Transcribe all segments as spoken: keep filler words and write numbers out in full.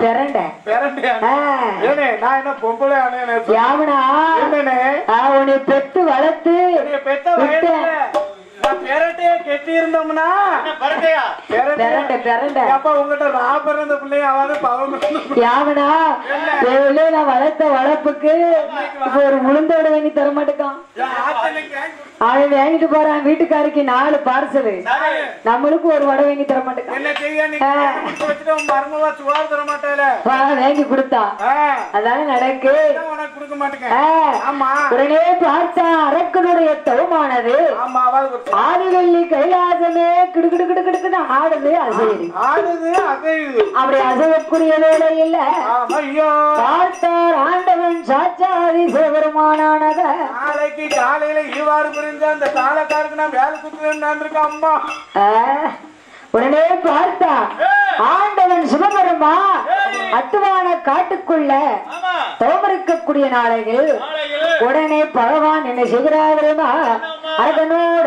பெரண்ட பெரண்டையா ஏனே நான் என்ன பொம்பளை ஆனே யாவனா என்னனே உன்னை பெத்து வளர்த்து பெத்த வயசுல பெரட்டையா கெட்டி இருந்தோம்னா பெரட்டையா பெரண்ட பெரண்ட அப்ப உங்ககிட்ட நான் பிறந்த பிள்ளைய அவாது பாவம் யாவனா நான் வளர்த்த வளர்ப்புக்கு இப்ப ஒரு உளுந்தோட வாங்கி தர மாட்டேக்கான் அவன் வாங்கிட்டு போறான் வீட்டுக்காருக்கு நாலு பார்சல் நம்மளுக்கு ஒரு வடை வாங்கி தர மாட்டேக்கான் என்ன செய்ய மருமவா சுவார் தர மாட்டால வாங்கி கொடுத்தா அதான நடக்கு உனக்கு கொடுக்க மாட்டேங்க ஆமா உடனே பார்த்தா அரக்கனுடைய தவமானது ஆதிவெள்ளி கைலாசமே கிடுகிடு கிடுகிடுக்குன்னு ஆடுது அசையுது ஆடுது அசையுது அப்படி அசையக்கூடிய வேலை இல்ல பார்த்தார் ஆண்டவன் சாட்சாதி சிவபெருமானானத நாளைக்கு காலையில ஈவாறு புரிஞ்ச அந்த தாளக்காருக்கு நான் வேலை குத்துவேன் இருக்கா அம்மா உடனே பார்த்தா ஆண்டவன் சிவபெருமா அத்துவான காட்டுக்குள்ள தோமரிக்கக்கூடிய நாளைகள் உடனே பகவான் என்ன செய்கிறாருமா அதனோட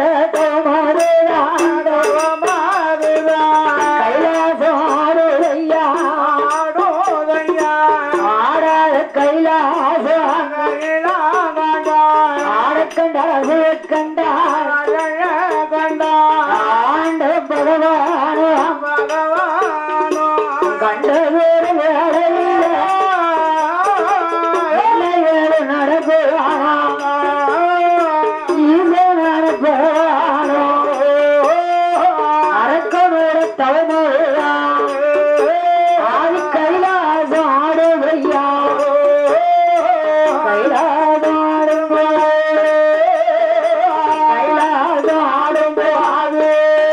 கைலாசம் ஆடுதையா ஆடாத கைலாசம் ஆடக்கண்டா கண்டா ஆண்ட பகவானோ பகவானோ கண்டதொரு வேளையில வேலை நடக்குவானோ நடப்பானோ அரக்கனோட தலைமுறையா ஆதி கைலாசம் ஆடுவையா கைலாசம் ஆடும்போ கைலாசம் ஆடும்போது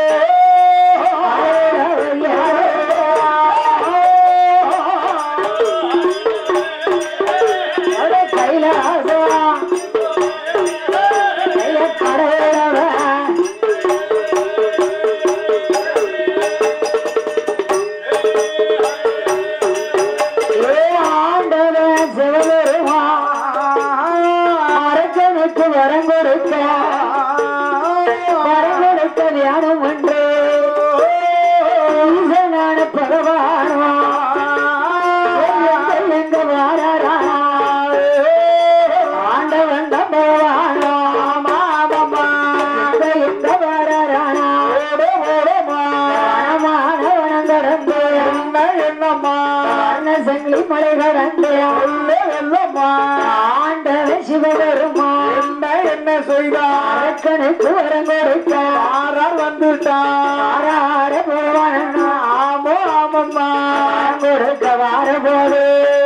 ஆண்டவன் சிவபெருமா என்ன செய்தார் அரக்கனுக்கு வரம் கொடுத்தார் வந்துட்டார் ஆட போவான் ஆமோ ஆமம்மா கொடுக்க வார போது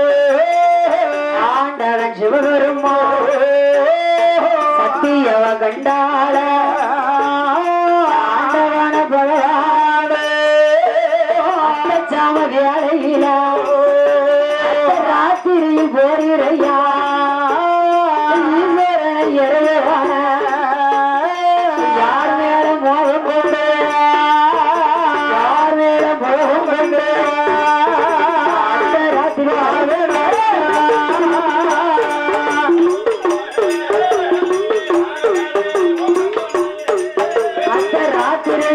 ஆண்டவன் சிவபெருமா சத்தியவ கண்டாள ஆண்டவன பகவான சாம வேலையில ராத்திரியில் போறிறையா இறைவான யார் மேல மோகம் கொண்டு யார் மேல மோகம் கொண்டு அந்த ராத்திரி அந்த ராத்திரி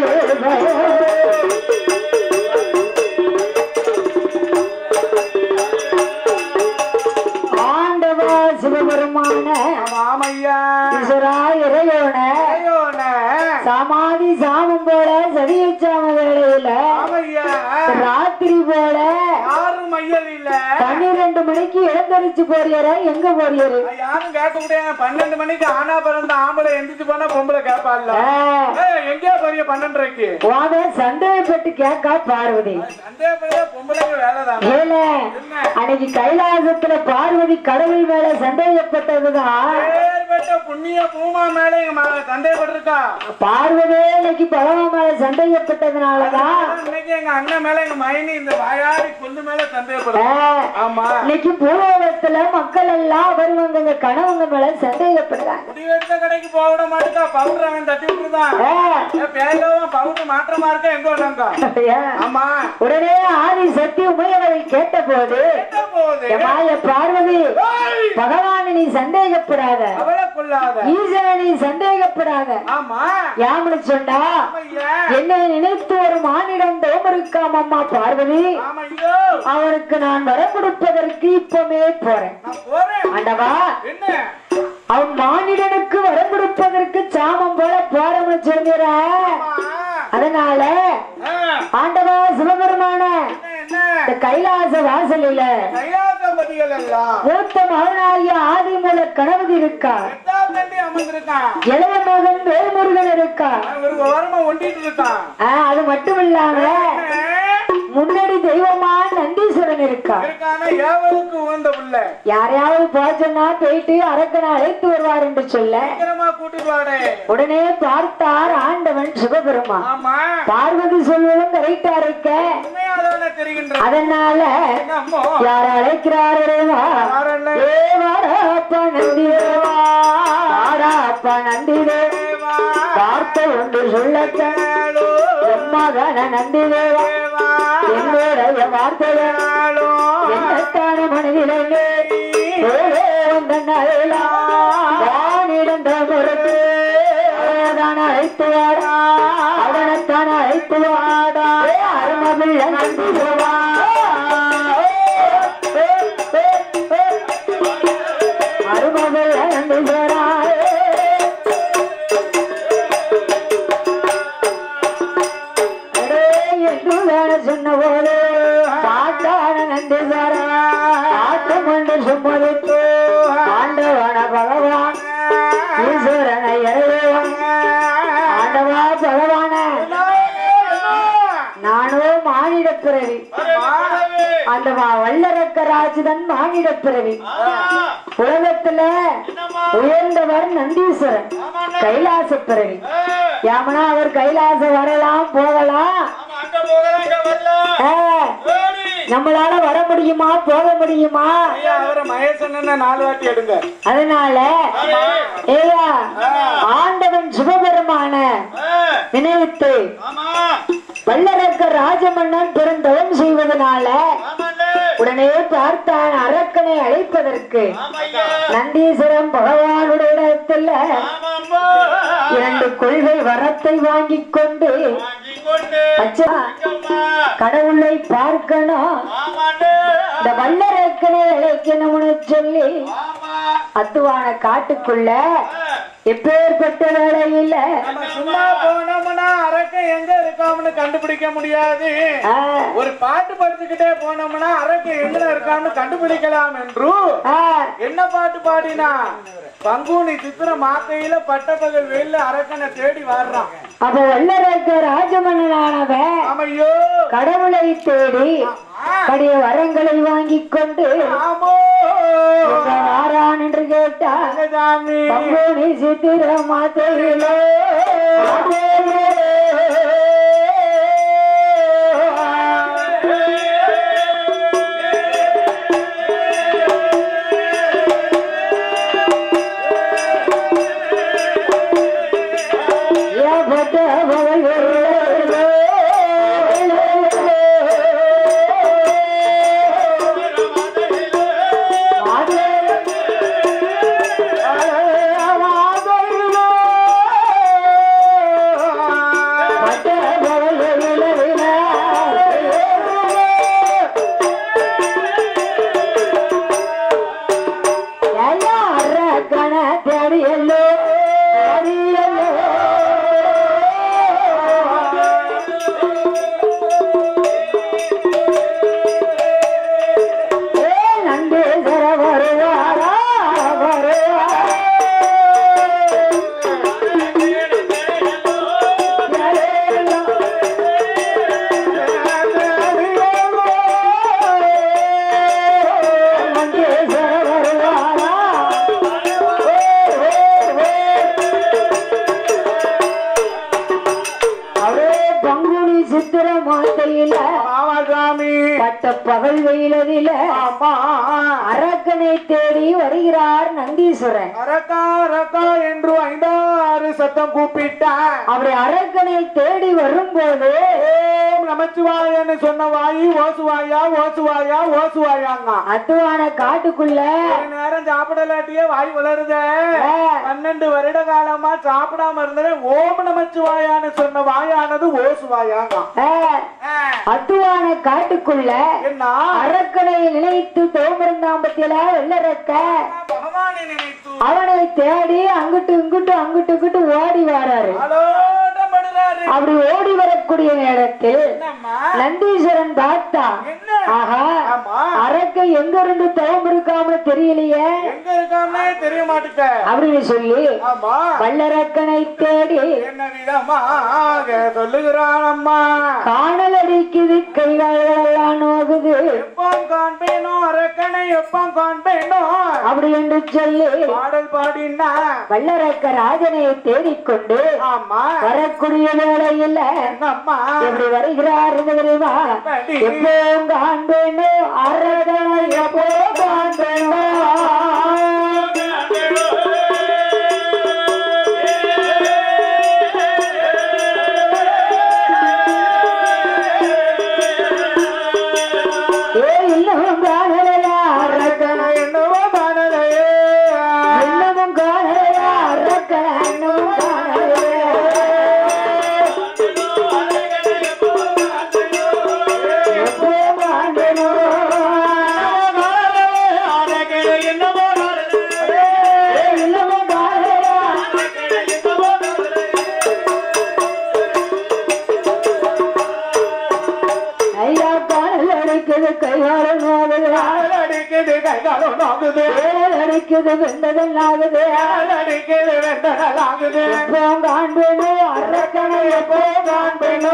சமாதி சாமம் போல சதிய சாம வேளையில ராத்திரி போல யாரும் மையல் இல்ல பன்னிரண்டு மணிக்கு எழுந்தரிச்சு போறியரா எங்க போறியரு யாரும் கேட்க முடியாது பன்னெண்டு மணிக்கு ஆனா பிறந்த ஆம்பளை எந்திரிச்சு போனா பொம்பளை கேட்பாள்ல எங்கேயா போறிய பன்னெண்டரைக்கு வாங்க சந்தேகப்பட்டு கேட்கா பார்வதி சந்தேகப்பட்ட பொம்பளைக்கு வேலைதான் ஏல அன்னைக்கு கைலாசத்துல பார்வதி கடவுள் மேல சந்தேகப்பட்டதுதான் புண்ணிய பூமா மேல சந்தேகப்பட்டிருக்கா பார்வதே இன்னைக்கு பகவான் மேல சந்தேகப்பட்டதுனாலதான் இன்னைக்கு எங்க அண்ணன் மேல எங்க மைனி இந்த வாயாடி கொண்டு மேல சந்தேகப்படுறா ஆமா இன்னைக்கு பூலோகத்துல மக்கள் எல்லாம் வருவாங்க கணவங்க மேல சந்தேகப்படுறாங்க முடிவெடுத்த கடைக்கு போக விட மாட்டேக்கா பவுடர் அவன் தட்டி விட்டுருதான் பேரவும் பவுடர் மாற்றமா இருக்க எங்க வந்தாங்க ஆமா உடனே ஆதி சக்தி உமையவரை கேட்ட போது மாய பார்வதி பகவான் நீ சந்தேகப்படாத, ஈசனை நீ சந்தேகப்படாத. யாமனு சொன்னா என்னை நினைத்து ஒரு மானிடம் தோம் இருக்காம் அம்மா பார்வதி, அவனுக்கு நான் வர கொடுப்பதற்கு இப்பமே போறேன். ஆண்டவா, அவன் மானிடனுக்கு வரம் கொடுப்பதற்கு சாமம் போல போறோம்னு சொல்கிற. அதனால ஆண்டவா சிவபெருமான இந்த கைலாச வாசலில மூத்த மகனாகிய ஆதிமூல கணபதி இருக்கா, இளைய மகன் வேல்முருகன் இருக்கா. அது மட்டும் இல்லாம முன்னாடி தெய்வமா நந்தீஸ்வரன் இருக்கா. யாரையாவது போச்சோன்னா போயிட்டு அரக்கனை அழைத்து வருவார் என்று சொல்ல உடனே பார்த்தார் ஆண்டவன் சிவபெருமா. பார்வதி சொல்வதும் கரெக்டா இருக்க. அதனால யார அழைக்கிறாரேவா, நந்தி தேவா, அப்பா நந்தி தேவா, வார்த்தை ஒன்று சொல்ல மகன நந்தி தேவா, என்னுடைய வார்த்தையாலோ என்னத்தான மனதிலே வானிடந்த முறைக்கு அழைத்து வாடா, அவனைத்தான அழைத்து வாடா, அருமபிள்ள நந்தி தேவா, அருமபிள்ள நந்தி தேவா. சொன்ன போது பாட்டான நந்தீஸ்வரா ஆட்டம் கொண்டு சும்மதித்து ஆண்டவன பகவான் ஈஸ்வரனை இறைவன். ஆண்டவா பகவான நானும் மானிட பிறவி, அந்த வல்லரக்க ராஜுதன் மானிட பிறவி. உலகத்துல உயர்ந்தவர் நந்தீஸ்வரன் கைலாச பிறவி. யாமனா அவர் கைலாசம் வரலாம் போகலாம், நம்மளால வர முடியுமா போக முடியுமா? நாலு வாட்டி எடுங்க. அதனால ஏயா ஆண்டவன் சிவபெருமான நினைவித்து வல்லரக்க ராஜமன்னன் பெருந்தவம் செய்வதனால உடனே பார்த்தான் அரக்கனை அழைப்பதற்கு. நந்தீஸ்வரம் பகவானுடைய இடத்துல இரண்டு கொள்கை வரத்தை வாங்கிக் கொண்டு கடவுளை பார்க்கணும், இந்த வல்லரக்கனை அழைக்கணும்னு சொல்லி அத்துவான காட்டுக்குள்ள எப்பேற்பட்ட வேலையில சும்மா போனோம்னா அரக்க எங்க இருக்காமனு கண்டுபிடிக்க முடியாது. ஒரு பாட்டு படிச்சுக்கிட்டே போனோம்னா அரக்க எங்க இருக்காமனு கண்டுபிடிக்கலாம் என்று என்ன பாட்டு பாடினா பங்குனி சித்திர மாக்கையில பட்டப்பகல் வெயில அரக்கனை தேடி வர்றான். அப்ப வல்லரக்க ராஜமன்னனானவன் கடவுளை தேடி கடிய வரங்களை வாங்கிக் கொண்டு வாரான் என்று கேட்டார். பங்குனி சித்திர மாத்தையிலே பொழுதில அரக்கனை தேடி வருகிறார் நந்தீஸ்வரன். அரக்கா அரக்கா என்று ஐந்தாறு சத்தம் கூப்பிட்டான். அப்படி அரக்கனை தேடி வரும்போது ஓம் நமச்சிவாயன்னு சொன்ன வாயி ஓசுவாயா ஓசுவாயா ஓசுவாயாங்க. அத்துவான காட்டுக்குள்ள ஒரு நேரம் சாப்பிடலாட்டியே வாய் வளருத. பன்னெண்டு வருட காலமா சாப்பிடாம இருந்தது. ஓம் நமச்சிவாயான்னு சொன்ன வாயானது ஓசுவாயாங்க. அத்துவான காட்டுக்குள்ள என்ன அரக்கனை நினைத்து தோமரந்தாம்பத்தில வெள்ளரக்க பகவானை நினைத்து அவனை தேடி அங்கிட்டு இங்கிட்டு அங்கிட்டு இங்கிட்டு ஓடி வராரு. அப்படி ஓடி வரக்கூடிய நேரத்தில் நந்தீஸ்வரன் பார்த்தா ஆஹா அரக்க எங்க இருந்து தவம் இருக்காம தெரியலையே, எங்க இருக்காம தெரிய மாட்டேங்க அப்படின்னு சொல்லி வல்லரக்கனை தேடி என்ன விதமாக சொல்லுகிறான். அம்மா காணல் அடிக்குது கைகாலெல்லாம் நோகுது, எப்போ காண்பேனோ அரக்கனை எப்போ காண்பேனோ அப்படி என்று சொல்லி பாடல் பாடினா வல்லரக்க ராஜனை தேடிக்கொண்டு வரக்கூடிய வேளையில் அம்மா எப்படி வருகிறார் தெரியுமா? எப்போ காண்பேனோ அரக்கனை எப்போ காண்பேனோ அடிக்குது வெண்டதல் ஆகுது, அடிக்குது வெண்டதல் ஆகுது. எப்போ காண்பேனோ அரக்கனை எப்போ காண்பேனோ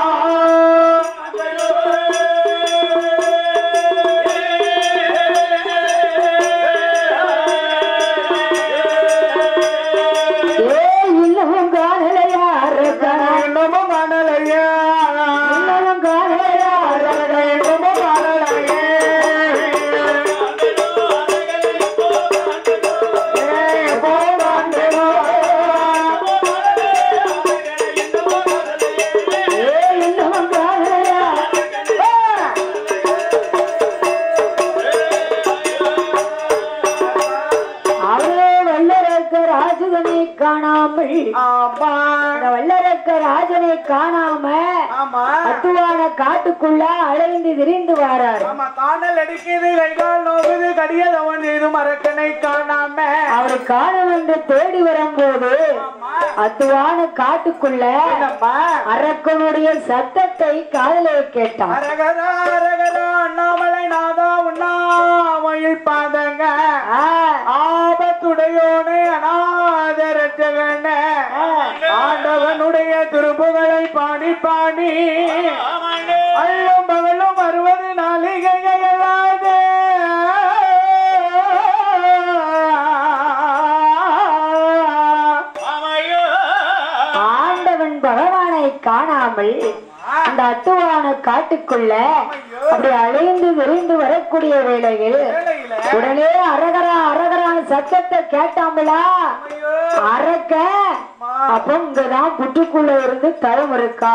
ஏ இன்னமும் காணலையா அரக்கனை இன்னமும் காணலையா இன்னமும் காணலையா அரக்கனை இன்னமும் காணலையே வல்லரக்க ராஜனை காணாம அத்துவான காட்டுக்குள்ள அலைந்து திரிந்து வாரார். காணல் அடிக்குது கைகால் நோக்குது கடியதவன் செய்து அரக்கனை காணாம அவர் காணும் என்று தேடி வரும்போது அத்துவான காட்டுக்குள்ள அரக்கனுடைய சத்தத்தை காதலே கேட்டான். அரகரா அரகரா அண்ணாமலை நாதா உண்ணாமயில் பாதங்க ஆபத்துடையோனே அநாதரட்சகன ஆண்டவனுடைய திருப்புகளை பாடி பாடி அள்ளும் பகலும் வருவது நாளிகையல்லாது ஆண்டவன் பகவானை காணாமல் அந்த அத்துவான காட்டுக்குள்ள அப்படி அழிந்து விரிந்து வரக்கூடிய வேளையில் உடனே அரகரா அரகரான சத்தத்தை கேட்டாங்களா அரக்க அப்ப இங்கதான் புற்றுக்குள்ள இருந்து தரம் இருக்கா,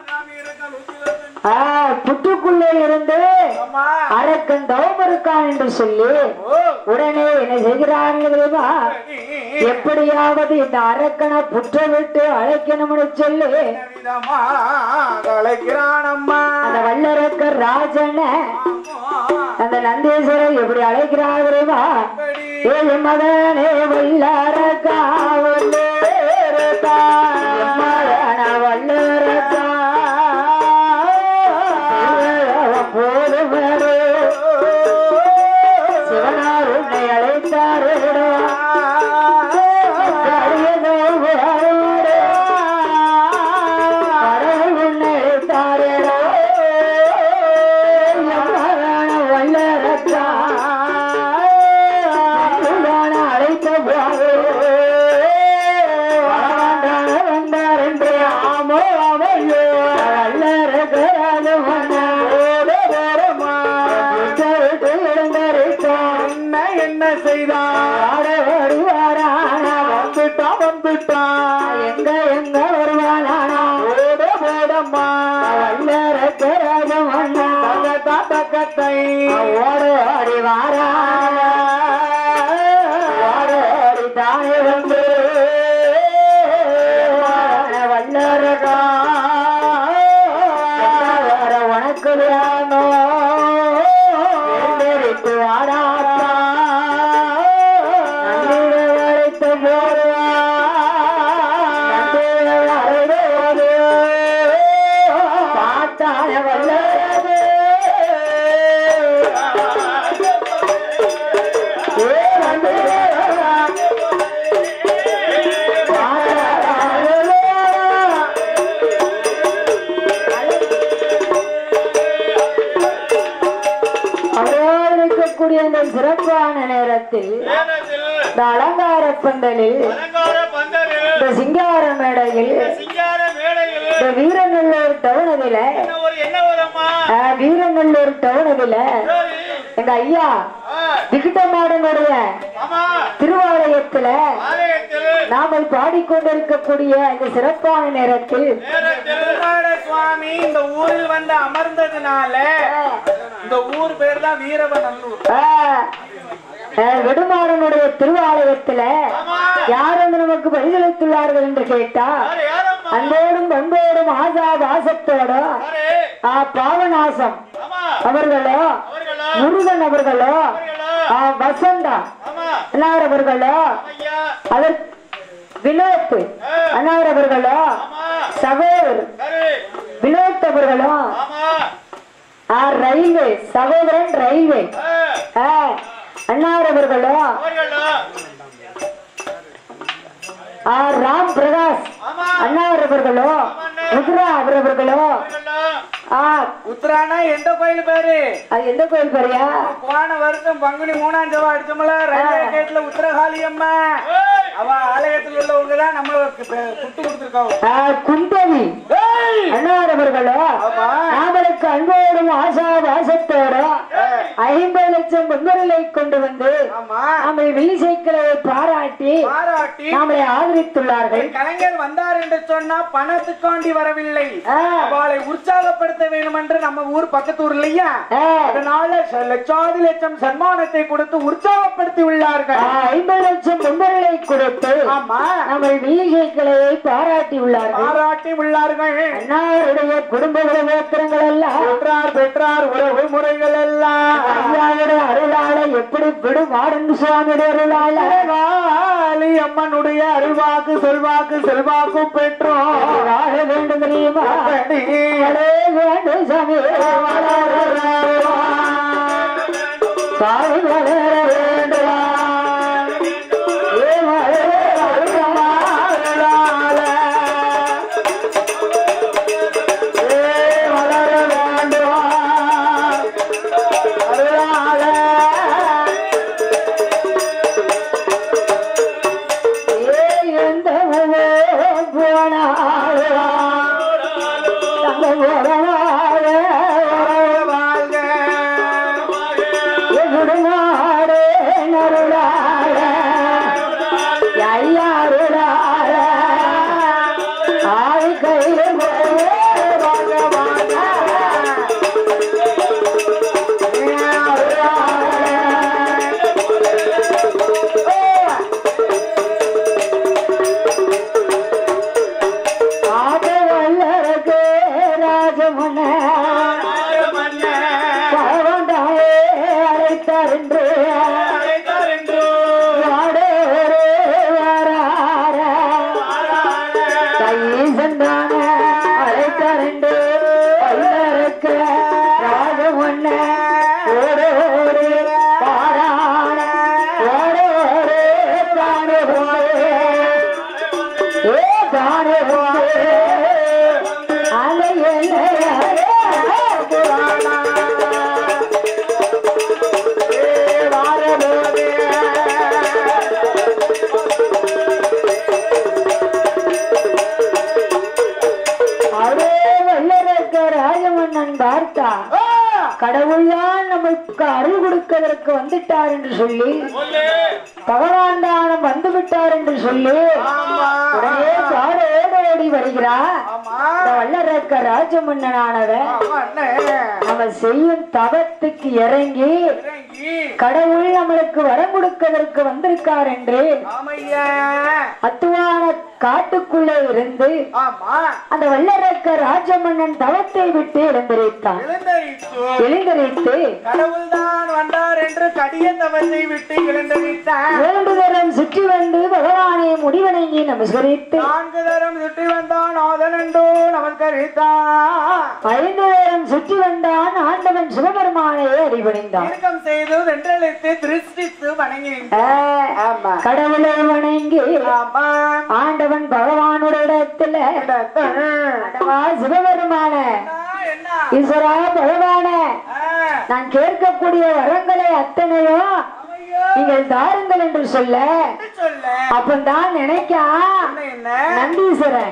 புற்றுக்குள்ள இருந்து அரக்கன் தவம் இருக்கான் என்று சொல்லி உடனே என்ன செய்கிறார்கள் தெரியுமா? எப்படியாவது இந்த அரக்கனை புற்ற விட்டு அழைக்கணும்னு சொல்லி அந்த வல்லரக்கர் ராஜன அந்த நந்தீஸ்வரர் எப்படி அழைக்கிறார் தெரியுமா? ஏழு மகனே வல்லரக்கா வல்லரக்கா வல்லரக்கா சிவனார் உன்னை அழைத்தாரே உன்னை அழைத்தாரே வல்லரக்கா அழைத்த செய்தான் வந்துட்டான் வந்துட்டான் எங்க எங்க வருவானா ஓட ஓடம்மா வல்லரக்கராஜம் அண்ணா தகத்தை ஓடு ஓடி வாரா ஓடு ஓடி தானே வந்து வல்லரகா உனக்கு யானோ வாராத்தா வரைத்த போடுவா பார்த்தான வல்லரது இருக்கக்கூடிய இந்த சிறப்பான நேரத்தில் இந்த அலங்கார பந்தலில் இந்த சிங்கார மேடையில் இந்த வீரநல்லூர் டவுனதில வீரநல்லூர் டவுனதில எங்க ஐயா விகிட்டமாடனுடைய திருவாலயத்துல நாம பாடிக்கொண்டிருக்கக்கூடிய இந்த சிறப்பான நேரத்தில் சுவாமி இந்த ஊரில் வந்து அமர்ந்ததுனால இந்த ஊர் பேர் தான் வீரவநல்லூர். விடுமாறனுடைய திருவாலயத்துல யார் வந்து நமக்கு பதிலளித்துள்ளார்கள் என்று கேட்டா அன்போடும் பண்போடும் ஆசா வாசத்தோடும் பாவநாசம் அவர்களோ முருகன் அவர்களோ வசந்தா அன்னார் அவர்களோ அதற்கு வினோத் அன்னார் அவர்களோ சகோதரர் வினோத் அவர்களோ ரயில்வே சகோதரன் ரயில்வே அன்னார் அவர்களோ ராம் பிரகாஷ் அன்னார் அவர்களோ உத்ரா அவர்களோ உத்ரானா எந்த கோயில் பேரு? அது எந்த கோயில் பேரியா? போன வருஷம் பங்குனி மூணாம் தேவா அடிச்சோம்ல ரயில்வே கேட்ல உத்தரகாளி அம்மா அவ ஆலயத்தில் உள்ளவங்க தான் நம்மளுக்கு புட்டு கொடுத்துருக்காங்க. குந்தவி அன்னார் அவர்களோ நாமளுக்கு அன்போடும் ஆசா வாசத்தோடும் ஐம்பது லட்சம் பொங்கலை கொண்டு வந்து நம்மை வெள்ளிசைக்களை பாராட்டி பாராட்டி நம்மளை ஆதரித்துள்ளார்கள். கலைஞர் வந்தார் என்று சொன்னா பணத்துக்காண்டி வரவில்லை, அவளை உற்சாகப்படுத்த வேண்டும் என்று நம்ம ஊர் பக்கத்து ஊர் இல்லையா, அதனால லட்சாதி லட்சம் சன்மானத்தை கொடுத்து உற்சாகப்படுத்தி உள்ளார்கள். ஐம்பது லட்சம் பொங்கலை கொடுத்து ஆமா நம்மை வெள்ளிசைக்களை பாராட்டி உள்ளார்கள் பாராட்டி உள்ளார்கள். அன்னாருடைய குடும்ப விவரங்கள் எல்லாம் பெற்றார் பெற்றார் உறவு முறைகள் எல்லாம் ஐயாவுடைய அருளால எப்படி விடுவாடு சுவாமியுடைய அருளால அம்மனுடைய அருள்வாக்கு செல்வாக்கு செல்வாக்கு பெற்றோம் வாழ வேண்டும் தெரியுமா வேண்டும் சாமி சாமி வளர வேண்டும் அழைத்தார் என்று நமக்கு அருள் கொடுப்பதற்கு வந்துட்டார் என்று சொல்லி பகவான் தானம் வந்து விட்டார் என்று சொல்லி உடனே பாடோடு ஓடி வருகிறார் வல்லரக்க ராஜமன்னனானவன். அவன் செய்யும் தவத்துக்கு இறங்கி கடவுள் நம்மளுக்கு வரம் கொடுப்பதற்கு வந்திருக்கார் என்று அத்துவான காட்டுக்குள்ளே இருந்து அந்த வல்லரக்க ராஜமன்னன் தவத்தை விட்டு எழுந்திருத்தான். எழுந்திருத்து கடவுள் தான் வந்தார் என்று கடிய தவத்தை விட்டு எழுந்திருத்தான். மூன்று தரம் சுற்றி வந்து பகவானை முடிவணங்கி நமஸ்கரித்து நான்கு தரம் சுற்றி வந்தான் ஆதன் என்றோ நமஸ்கரித்தான். ஐந்து தரம் சுற்றி வந்தான் ஆண்டவன் சிவபெருமானை அறிவணிந்தான். செய்து வென்றழைத்து திருஷ்டித்து வணங்கினான். கடவுளை வணங்கி ஆண்டவன் பகவானுடைய இடத்துல சிவபெருமான ஈஸ்வரா பகவான நான் கேட்கக்கூடிய வரங்களை அத்தனையும் நீங்கள் தாருங்கள் என்று சொல்ல அப்பதான் நினைக்கா நந்தீஸ்வரன்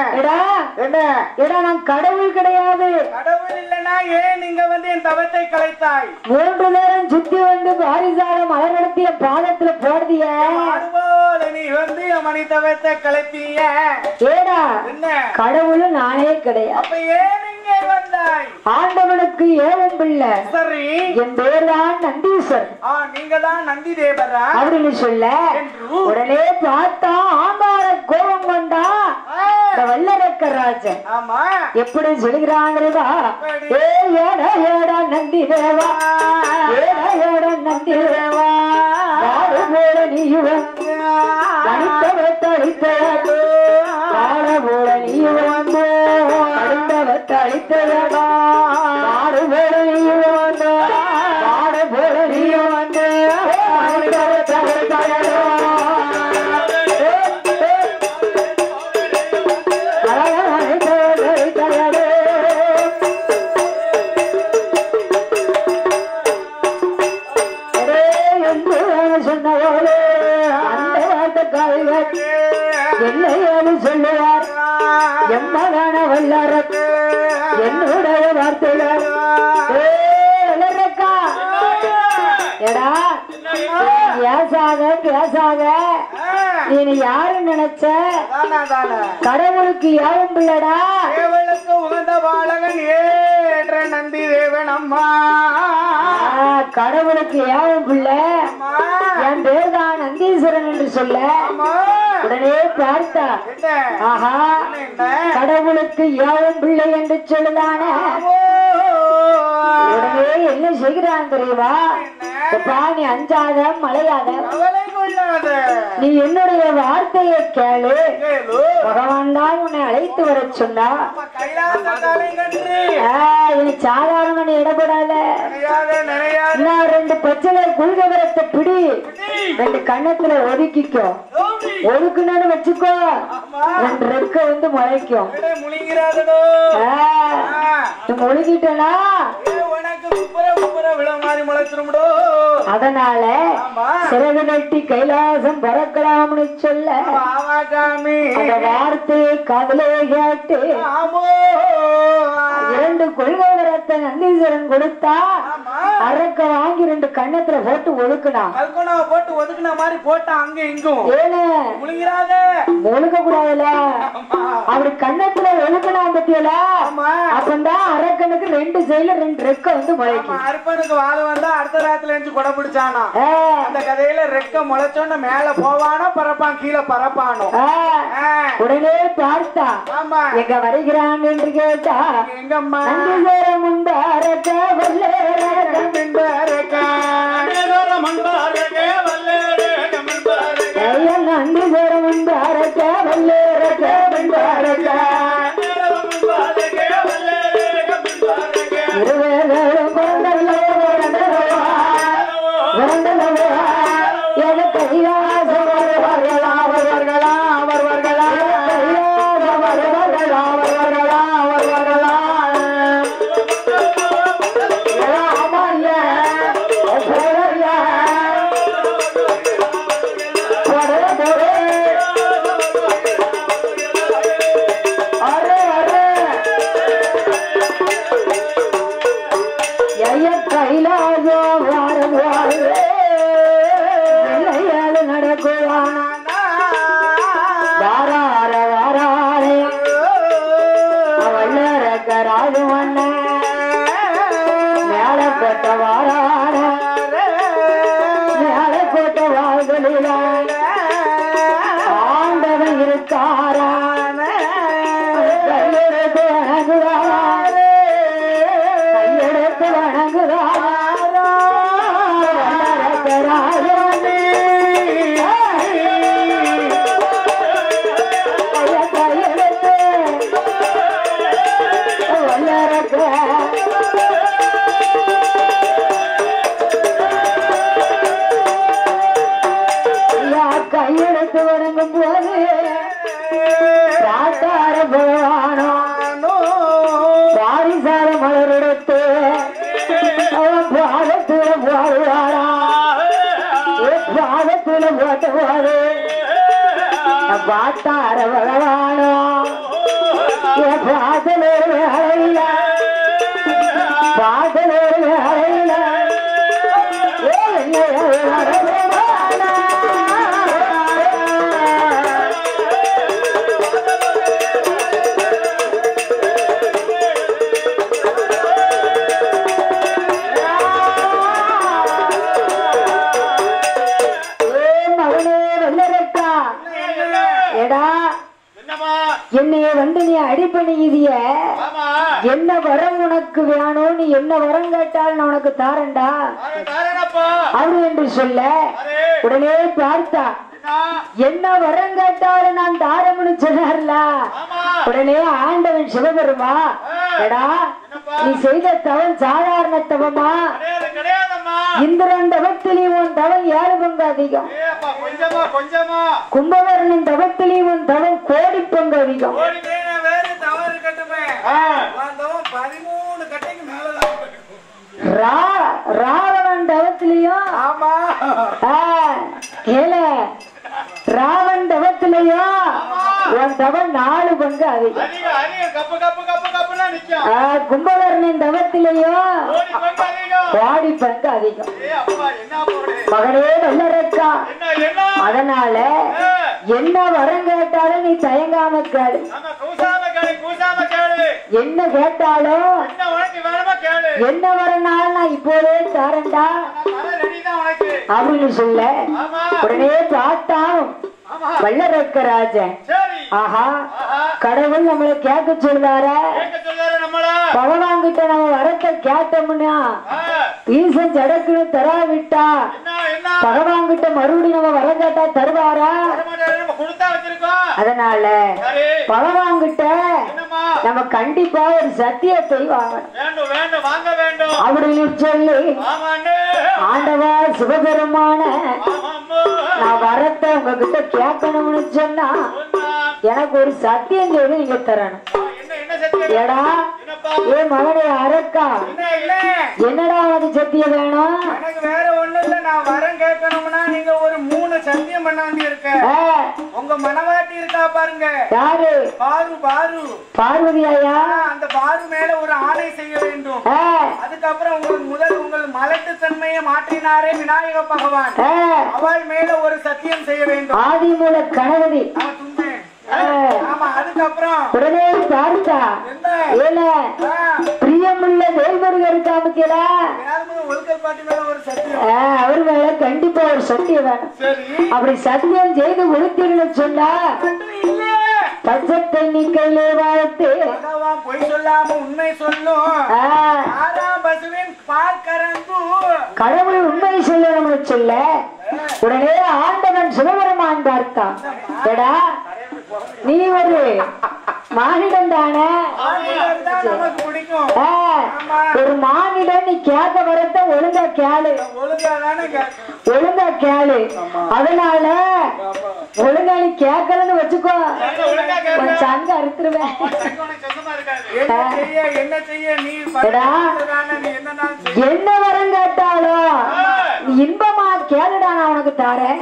நான் கடவுள் கிடையாது. கடவுள் இல்லனா ஏன் நீங்க வந்து என் தவத்தை கலைத்தாய்? மூன்று நேரம் சுத்தி வந்து பாரிசால மலர் நடத்திய பாதத்துல போடுதிய நீ வந்து என் மணி தவத்தை கலைத்திய ஏடா கடவுள் நானே கிடையாது. அப்ப ஏன் இங்கே வந்தாய்? ஆண்டவனுக்கு ஏவும் பிள்ளை. சரி என் பேர் தான் நந்தீஸ்வர். நீங்க தான் நந்தி தேவரா அப்படின்னு சொல்ல உடனே பார்த்தா ஆங்கார கோபம் கொண்டா வல்லரக்க ராஜன். ஆமா எப்படி சொல்கிறாங்கிறதா ஏ ஏடா ஏடா நந்தி தேவா ஏடா ஏடா நந்தி தேவா வாழ போல நீயும் அழித்தவத்தழித்த வாழ போல நீயும் வந்து அழித்தவத்தழித்ததா வாழ போல நீயும் வந்து வாழ போல நீயும் வந்து என்னையாலும் சொல்லுவார் எம்மகான வல்லரக் என்னுடைய வார்த்தைகள் எடா பேசாத பேசாத நீ யாரு நினைச்ச கடவுளுக்கு யாரும் பிள்ளடா தேவனுக்கு உகந்த பாலகன் ஏற்ற நந்தி தேவன் அம்மா கடவுளுக்கு யாவும் பிள்ளை என் பேர் தான் நந்தீஸ்வரன் என்று சொல்ல உடனே பார்த்தா ஆஹா கடவுளுக்கு யாவும் பிள்ளை என்று சொல்லுதான உடனே என்ன செய்கிறான் தெரியுமா? நீ அஞ்சாத மலையாத நீ என்னுடைய வார்த்தையை கேளு. பகவான் தான் உன்னை அழைத்து வர சொன்னா சாதாரண நீ இடப்படாத. நான் ரெண்டு பச்சளை குல்கவரத்தை பிடி ரெண்டு கண்ணத்துல ஒதுக்கிக்கோ. ஒதுக்குன்னு வச்சுக்கோ ரெண்டு ரெக்க வந்து முளைக்கும். முழுகிட்டனா அதனால சிறகு நட்டி கைலாசம் பறக்கலாம்னு சொல்ல அந்த வார்த்தையை காதலே கேட்டு இரண்டு கொள்கை வரத்தை நந்தீஸ்வரன் கொடுத்தா அரக்க வாங்கி ரெண்டு கண்ணத்துல போட்டு ஒதுக்குனான். போட்டு ஒதுக்குன மாதிரி போட்டா அங்க இங்கும் ஏன்னு ஒழுக்க கூடாதுல அப்படி கண்ணத்துல ஒழுக்கனா பத்தியல அப்பந்தான் அரக்கனுக்கு ரெண்டு சைடுல ரெண்டு ரெக்க வந்து முளைக்கும். அர்ப்பனுக்கு வாழ வந்தா அடுத்த ராத்துல இருந்து கொடை பிடிச்சானா அந்த கதையில ரெக்க முளைச்சோன்னு மேல போவானோ பறப்பான் கீழே பறப்பானோ. உடனே பார்த்தா எங்க வருகிறான் என்று கேட்டா எங்கம்மா நந்தீஸ்வரம் உண்டு அரக்க வல்லேரக பின்பு அரக்க நந்தீஸ்வரம் உண்டு அரக்க வல்லேரக பின்பு அரக்க இருவேரும் பிறந்தல்லோ பிறந்தல்லவா பிறந்தல்லவா என கைலாசம் வருவார்களா வருவார்களா வருவார்களா கைலாசம் வருவார்களா வருவார்களா வருவார்களா ஆமா இல்ல கேட்ட போது பாட்டார பகவானோ என் பாதலோடு அறையில பாதலோடு அறையில என்னைய வந்து நீ அடிப்பணியுதிய என்ன வரம் உனக்கு வேணும் நீ என்ன வரம் கேட்டால் நான் உனக்கு தாரண்டா அப்படி என்று சொல்ல உடனே பார்த்தா என்ன வரம் கேட்டாலும் நான் தாரம்னு சொன்னார்ல உடனே ஆண்டவன் சிவபெருமா எடா நீ செய்த தவம் சாதாரண தவமா இந்திரன் தவத்திலையும் உன் தவம் ஏழு பங்கு அதிகம் கும்பகர்ணன் தவத்திலையும் உன் தவம் கோடி பங்கு அதிகம் ராவணன் தவத்திலையும் கேள ராவன் தவத்திலையும் உன் தவம் நாலு பங்கு அதிகம் கும்பகர்ணன் தவத்திலையும் கோடி பங்கு அதிகம் மகனே நல்லறக்கா அதனால என்ன வரம் கேட்டாலும் நீ தயங்காம கேளு என்ன கேட்டாலும் என்ன வரனாலும் நான் இப்போதே தாரண்டா அப்படின்னு சொல்ல உடனே பார்த்தான் வல்லரக்கராஜன் ஆஹா கடவுள் நம்மளை கேட்க சொல்றார பகவான் கிட்ட நம்ம வரத்தை கேட்டோம்னா ஈசன் ஜடக்குன்னு தராவிட்டா பகவான் கிட்ட மறுபடியும் நம்ம வர கேட்டா தருவாரா அதனால பகவான் கிட்ட நம்ம கண்டிப்பா ஒரு சத்தியத்தை வாங்கணும் அப்படின்னு சொல்லி ஆண்டவா சிவபெருமான நான் வரத்தை உங்ககிட்ட கேட்கணும்னு சொன்னா எனக்கு ஒரு சத்தியம் செய்து நீங்க தரணும் எடா ஏ மகனே அரக்கா என்னடா உனக்கு சத்தியம் வேணும் எனக்கு வேற ஒண்ணு இல்ல நான் வரம் கேட்கணும்னா நீங்க ஒரு மூணு சத்தியம் பண்ணாண்டி இருக்க உங்க மனவாட்டி இருக்கா பாருங்க யாரு பாரு பாரு பார்வதி ஐயா அந்த பாரு மேல ஒரு ஆணை செய்ய வேண்டும் அதுக்கப்புறம் உங்களுக்கு முதல் உங்கள் மலட்டு தன்மையை மாற்றினாரே விநாயக பகவான் அவள் மேல ஒரு சத்தியம் செய்ய வேண்டும் ஆதிமூல கணவதி ஆமா அதுக்கப்புறம் உடனே பார்த்தா ஏல பிரியமுள்ள தேவர்கள் இருக்காமக்கல அவர் மேல கண்டிப்பா ஒரு சத்தியம் வேணும் அப்படி சத்தியம் செய்து கொடுத்தீங்கன்னு சொன்னா பச்சை நிக்கையிலே வாழ்த்து பொய் சொல்லாம உண்மை சொல்லும் கடவுள் உண்மை சொல்லணும்னு சொல்ல உடனே ஆண்டவன் சிவபெருமான் பார்த்தான் எடா நீ ஒரு மானிடம் தானே ஒரு மானிடம் நீ கேட்க வரத்த ஒழுங்கா கேளு ஒழுங்கா கேளு அதனால ஒழுங்கா நீ கேட்கலன்னு வச்சுக்கோ சங்க அறுத்துருவேன் என்ன வரம் கேட்டாலும் நீ இன்பமா கேளுடா நான் உனக்கு தாரேன்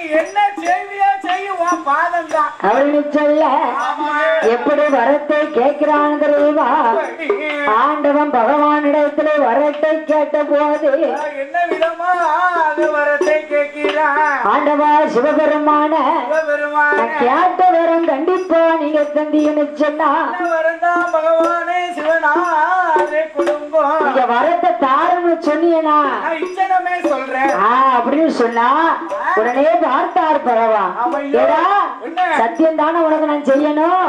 அவரு சொல்ல எப்படி வரத்தை கேட்கிறான் தெரியுமா ஆண்டவன் பகவானிடத்துல வரத்தை கேட்ட போது என்ன விதமா வரத்தை கேட்கிறான் ஆண்டவா சிவபெருமான கேட்ட வரம் கண்டிப்பா நீங்க தந்தீங்கன்னு சொன்னா பகவானே சிவனாரே குடும்பம் நீங்க வரத்தை தாருன்னு சொன்னீங்கன்னா இச்சனமே சொல்றேன் அப்படின்னு சொன்னா உடனே பார்த்தார் பகவான் சத்தியம் தானே உனக்கு நான் செய்யணும்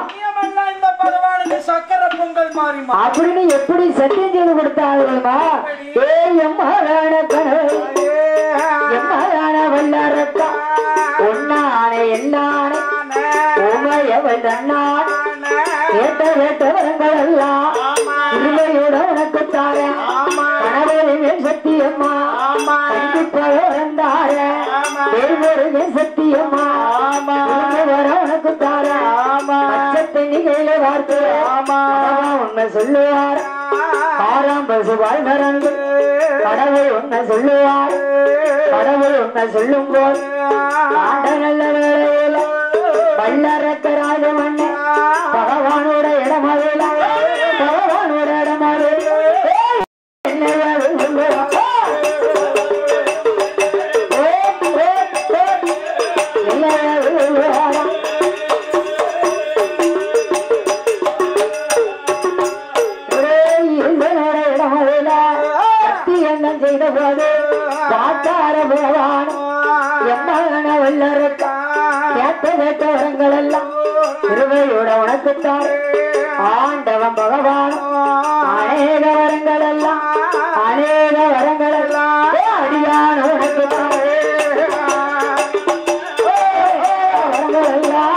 சக்கர பொங்கல் மாறிமா அப்படின்னு எப்படி சத்தியம் செய்து கொடுத்தாருமா ஏ எம்மான கணவன் எம்மான வல்லரக்கா ஒன்னான என்னான உமையவள் தன்னான் கேட்ட கேட்ட வரங்கள் எல்லாம் இருமையோட உனக்கு தார கணவருமே சத்தியம்மா கண்டிப்பாக வரந்தார வேறுவருமே சத்தியம்மா வர உனக்கு தார பச்சத்தை நிகழ வார்த்தை ஒண்ணு சொல்லுவார் ஆறாம் பசு வாழ்வரங்கு கடவுள் ஒண்ணு சொல்லுவார் கடவுள் ஒண்ணு சொல்லும் போது ஆண்ட நல்ல வேளையில வல்லரக்க ராஜமண்ண பகவானோட இடமாவேல பகவானோட இடமாவே செய்த போது பார்த்தார பகவான் என்ன வல்லரக்க கேட்ட கேட்ட வரங்கள் எல்லாம் திருவையோட உனக்குத்தான் ஆண்டவன் பகவான் அநேக வரங்கள் எல்லாம் அநேக வரங்கள் எல்லாம் அடியான உனக்குத்தான் வரங்கள் எல்லாம்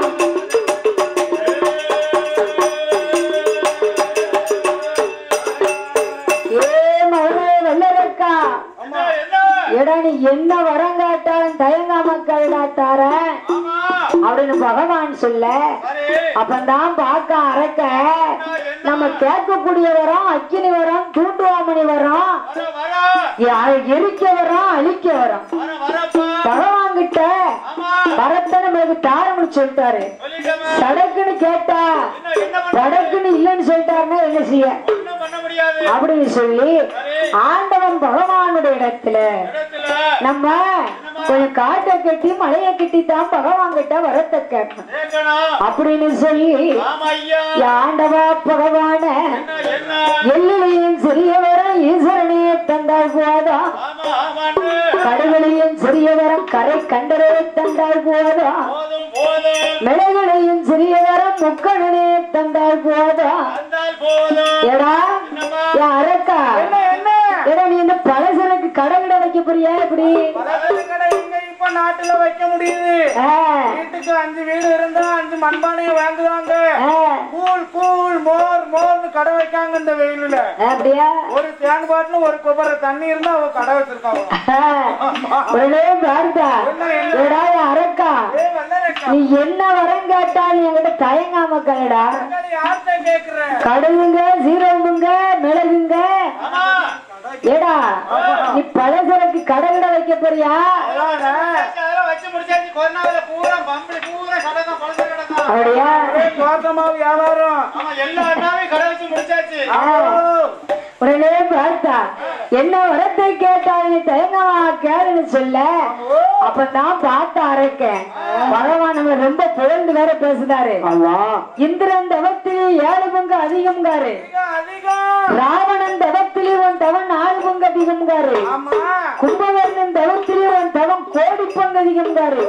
நீ என்ன வரம் காட்டாலும் தயங்காம கைடாத்தார அப்படின்னு பகவான் சொல்ல அப்பந்தான் பார்க்க அறக்க நம்ம கேட்கக்கூடிய வரோம் அக்கினி வரோம் தூண்டுவாமணி வரோம் எரிக்க வரோம் அழிக்க வரோம் பகவான் கிட்ட வரத்தை நம்மளுக்கு தாரம்னு சொல்லிட்டாரு சடக்குன்னு கேட்டா சடக்குன்னு இல்லைன்னு சொல்லிட்டாருன்னா என்ன செய்ய அப்படின்னு சொல்லி ஆண்டவன் பகவானுடைய இடத்துல நம்ம கொஞ்சம் காட்டை கட்டி மலையை கட்டி தான் பகவான் கிட்ட வரத்தை கேட்கணும் அப்படின்னு சொல்லி ஆண்டவா பகவான எல்லையும் சிறியவரம் ஈஸ்வரனையே தந்தால் போதா கடவுளையும் சிறியவரம் கரை கண்டரே தந்தால் போதா மிளகுளையும் சிறியவரம் முக்கணனே தந்தால் போதா எடா அரக்கா எடா நீ இந்த பலசரக்கு கடை கிட வைக்க போறியா இப்படி இப்ப நாட்டுல வைக்க முடியுது வீட்டுக்கு அஞ்சு வீடு இருந்தா அஞ்சு மண்பானையை வாங்குவாங்க கூழ் கூழ் மோர் மோர்னு கடை வைக்காங்க இந்த வெயிலுல அப்படியா ஒரு தேன் பாட்டிலும் ஒரு கொப்பரை தண்ணி இருந்தா அவ கடை வச்சிருக்காங்க அரக்கா நீ என்ன வரம் கேட்டாலும் என்கிட்ட தயங்காம கலடா கடுகுங்க சீரகமுங்க மிளகுங்க ஏடா நீ பலசரக்கு கடை கிட வைக்க போறியா அப்படியா வியாபாரம் உடனே பார்த்தா என்ன வரத்தை கேட்டாலும் தயங்கமா கேளுன்னு சொல்ல அப்பதான் பார்த்த அரைக்கேன் பகவான் நம்ம ரொம்ப புகழ்ந்து வேற பேசுறாரு இந்திரன் தவத்திலே ஏழு பங்கு அதிகம்காரு ராவணன் தவத்திலே உன் தவன் ஆறு பங்கு அதிகம்காரு கும்பகர்ணன் தவத்திலே உன் தவம் கோடி பங்கு அதிகம்காரு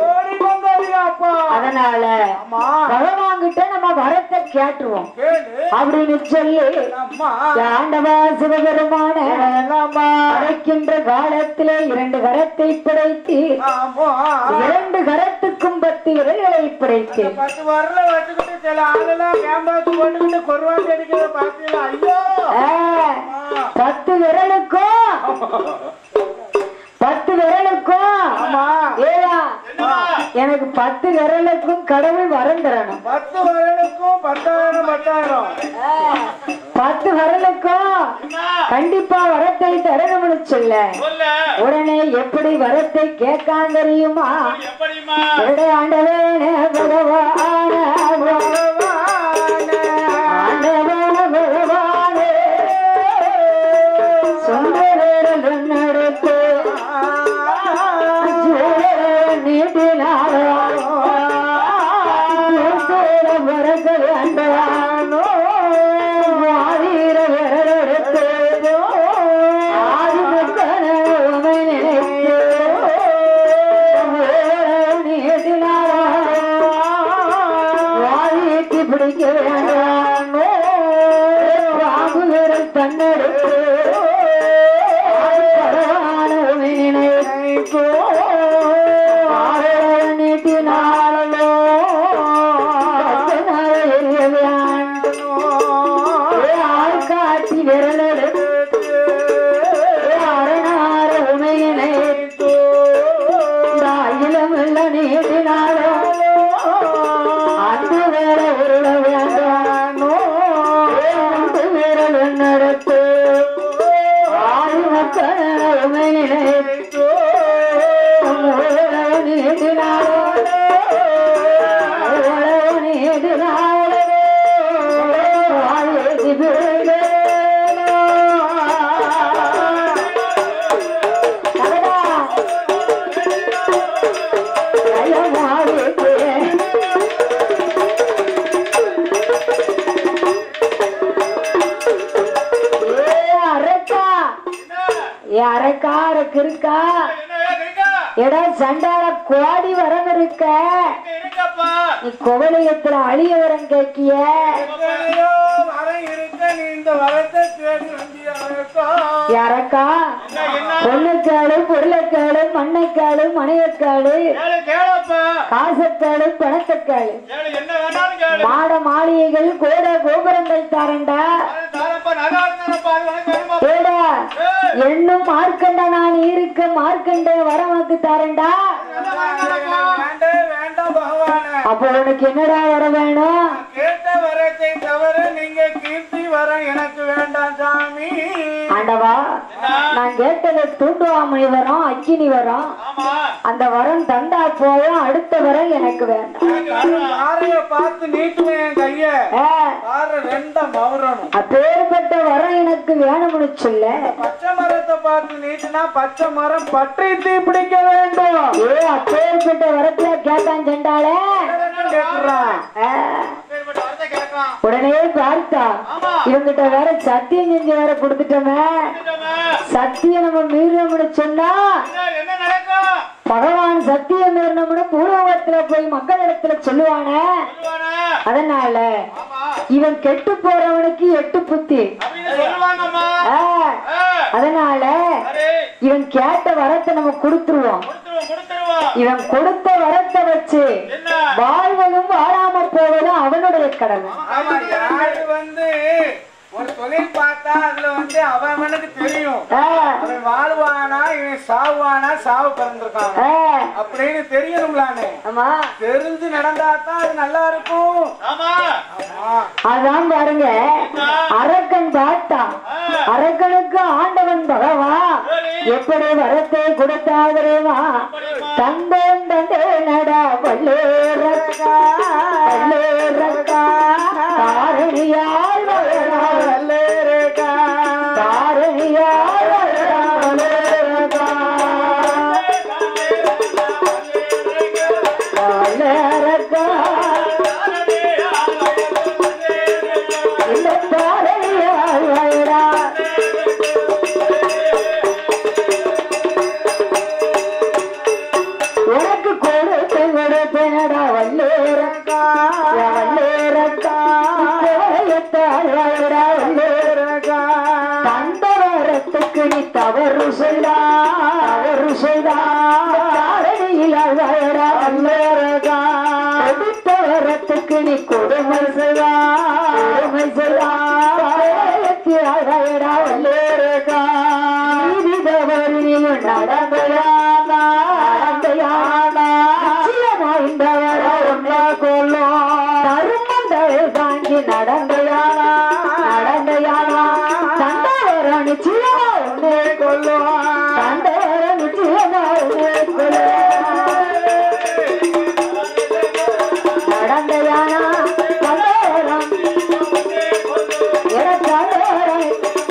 அதனால பகவான் கிட்ட நம்ம வரத்தை கேட்டுருவோம் அப்படின்னு சொல்லி ஆண்டவா சிவபெருமான அழைக்கின்ற காலத்திலே இரண்டு கரத்தை படைத்து இரண்டு கரத்துக்கும் பத்து விரல்களை படைத்து பத்து வரல வச்சுக்கிட்டு சில ஆளெல்லாம் கேம்பாக்கு போட்டுக்கிட்டு கொருவாண்டி அடிக்கிறத பார்த்தீங்களா? ஐயோ பத்து விரலுக்கும் பத்து விரலுக்கும் எனக்கு பத்து விரலுக்கும் கடவுள் வரம் தரணும். பத்து விரலுக்கும் பத்தாயிரம் பத்தாயிரம் பத்து விரலுக்கும் கண்டிப்பா வரத்தை தரணும்னு சொல்ல உடனே எப்படி வரத்தை கேட்கான் தெரியுமா? ஆண்டவே பகவான இருக்கா எடா சண்டால கோடி வரம் இருக்க நீ கோவலியத்துல அழிய வரம் கேக்கிய யாரக்கா பொண்ணுக்காடு பொருளைக்காடு மண்ணைக்காடு மனையக்காடு காசக்காடு பணத்தக்காடு மாட மாளிகைகள் கோட கோபுரங்கள் தாரண்டா என்னும் மார்க்கண்ட நான் இருக்க மார்க்கண்ட வரம் உனக்கு தாரண்டா அப்ப உனக்கு என்னடா வர வேணும் கேட்ட வரத்தை தவிர நீங்க கீர்த்தி வரம் எனக்கு வேண்டாம் சாமி ஆண்டவா நான் கேட்டதை தூண்டுவாமணி வரம் அக்கினி வரம் அந்த வரம் தந்தா போதும் அடுத்த வரம் எனக்கு வேண்டாம் பார்த்து நீட்டுவேன் கைய ரெண்ட மௌரணும் அப்பேற்பட்ட வரம் எனக்கு வேணும்னு சொல்ல பச்சை மரத்தை பார்த்து நீட்டுனா பச்சை மரம் பற்றி தீ பிடிக்க வேண்டும் ஏ அப்பேற்பட்ட வரத்துல கேட்டான் செண்டாலே உடனே பார்த்தா இவங்கிட்ட வேற சத்தியம் செஞ்சு வேற கொடுத்துட்டோமே சத்தியம் நம்ம மீறணும்னு சொன்னா பகவான் சத்தியம் மீறணும்னு பூர்வத்துல போய் மக்கள் இடத்துல சொல்லுவானே அதனால இவன் கெட்டு போறவனுக்கு எட்டு புத்தி அதனால இவன் கேட்ட வரத்தை நம்ம கொடுத்துருவோம் இவன் கொடுத்த வரத்தை வச்சு வாழ்வதும் வாழாம போவதும் அவனுடைய கடமை வந்து ஒரு தொழில் பார்த்தா அதுல வந்து அவனுக்கு தெரியும் அவன் வாழ்வானா இவன் சாவானா சாவு பிறந்திருக்கான் அப்படின்னு தெரியணும்லானே தெரிஞ்சு நடந்தாதான் அது நல்லா இருக்கும் அதான் பாருங்க அரக்கன் பார்த்தா அரக்கனுக்கு ஆண்டவன் பகவா எப்படி வரத்தை கொடுத்தாதரேவா தந்தேன் தந்தே நடா வல்லேரக்கா வல்லேரக்கா காரணியால் வல்லேரக்கா காரணியால் வல்லேரக்கா வல்லேரக்கா இந்த காரணியால் வல்லேரா உனக்கு கொடுத்து கொடுத்தனடா வல்லேரக்கா வல்லேரக்கா வல்லேரக்கா தந்த வரத்துக்கு நீ தவறு செய்தா தவறு செய்தா காரணியில் அழகா வல்லேரக்கா கொடுத்த வரத்துக்கு நீ கொடுமை செய்தா கொடுமை செய்தா அழகா வல்லேரக்கா நீதி தவறு நீ நடந்தையானா நடந்தையானா தாங்கி நடந்தையானா நடந்தையானா தந்தவர நிச்சயமா உன்னே கொல்லும் தந்தவர நிச்சயமா உன்னே கொல்லும் நடந்தையானா தந்தவரம் எனக்காதவரை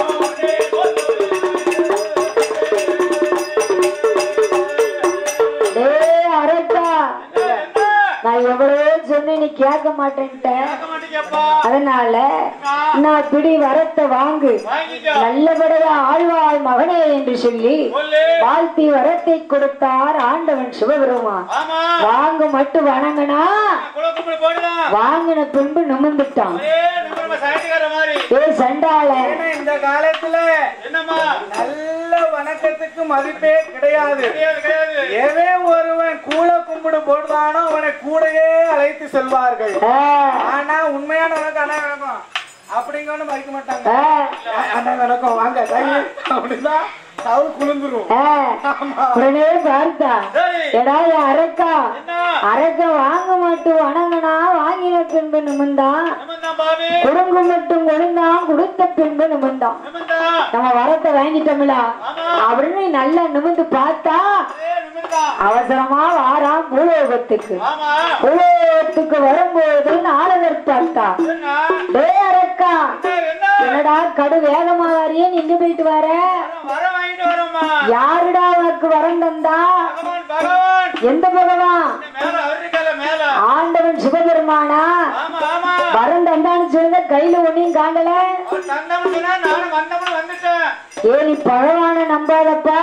நான் எவ்வளவோ சொன்னேன் நீ கேட்க மாட்டேன்ட்ட அதனால நான் பிடி வரத்தை வாங்கு நல்லபடியா ஆழ்வாள் மகனே என்று சொல்லி வாழ்த்தி வரத்தை கொடுத்தார் ஆண்டவன் சிவபெருமான் வாங்க மட்டும் வணங்கினா வாங்கின பின்பு நிமிர்ந்துட்டான் ஏ சண்டால இந்த காலத்துல நல்ல வணக்கத்துக்கு மதிப்பே கிடையாது எவே ஒருவன் கூல கும்பிடு போடுதானோ அவனை கூடையே அழைத்து செல்வார்கள் ஆனா உண்மையான வணக்கம் அண்ணா வணக்கம் அப்படிங்க ஒண்ணு மதிக்க மாட்டாங்க அண்ணா வணக்கம் வாங்க அப்படிதான் உடனே பார்த்தா எடா அரக்கா அரக்க வாங்க மாட்டோம் வணங்கனா வாங்கின பின்பு நிமிந்தான் குடுங்கு மட்டும் கொழுந்தான் கொடுத்த பின்பு நிமிந்தான் நம்ம வரத்தை வாங்கிட்டோம்ல அப்படின்னு நல்லா நிமிந்து பார்த்தா அவசரமா வாராம் பூலோகத்துக்கு பூலோகத்துக்கு வரும்போது நாளகர் பார்த்தா டே அரக்கா என்னடா கடு வேகமா வாரியே நின்று போயிட்டு வர யாருடா உனக்கு வரம் தந்தா எந்த பகவான் ஆண்டவன் சிவபெருமானா வரம் தந்தான்னு சொல்லுங்க கையில ஒன்னையும் காண்டல ஏனி பகவான நம்பாதப்பா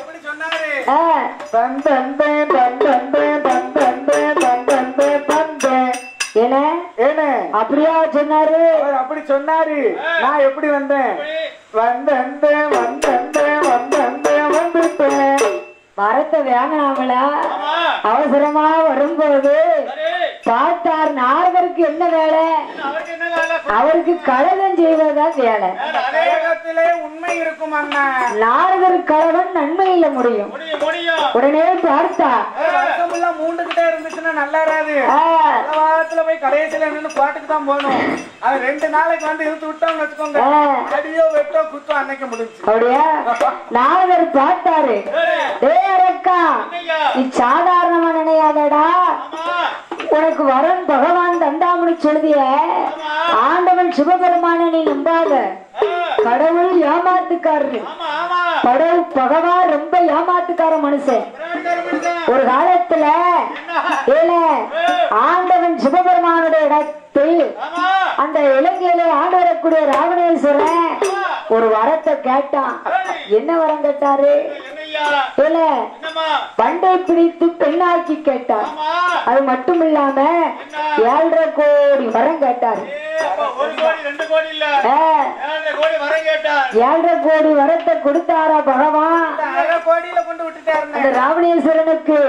அப்படியா சொன்னாரு அப்படி சொன்னாரு நான் எப்படி வந்தேன் வந்தேன் வந்தேன் வந்தேன் வந்துட்டேன் மரத்தை வாங்கினாமல அவசரமா வரும்போது பார்த்தார் நாரதருக்கு என்ன வேலை அவருக்கு கழகம் செய்வதுதான் வேலை உண்மை இருக்கும் அண்ணா நாரதர் கழகம் நன்மையில முடியும் உடனே பார்த்தா மூன்று கிட்ட இருந்துச்சுன்னா நல்லா இராது வாரத்துல போய் கடைசியில நின்று பாட்டுக்கு தான் போகணும் அது ரெண்டு நாளைக்கு வந்து இழுத்து விட்டோம்னு வச்சுக்கோங்க அடியோ வெட்டோ குத்தோ அன்னைக்கு முடிஞ்சு அப்படியா நாரதர் பார்த்தாரு அரக்கா நீ சாதாரணமா நினையாதடா உனக்கு வரன் பகவான் தந்தாமனு சொல்லுதிய ஆண்டவன் சிவபெருமான நீ நம்பாத கடவுள் ஏமாத்துக்காரரு கடவுள் பகவான் ரொம்ப ஏமாத்துக்கார மனுஷன் ஒரு காலத்துல ஏல ஆண்டவன் சிவபெருமானுடைய இடத்தில் அந்த இலங்கையில ஆண்டு வரக்கூடிய ராவணேஸ்வரன் ஒரு வரத்தை கேட்டான் என்ன வரம் கேட்டாரு இல்ல பண்டை பிடித்து பெண்ணாக்கி கேட்டார் அது மட்டும் இல்லாம ஏழரை கோடி வரம் கேட்டாரு ஏழரை கோடி வரத்தை கொடுத்தாரா பகவான் கோடியில கொண்டு விட்டுட்டாரு அந்த ராவணேஸ்வரனுக்கு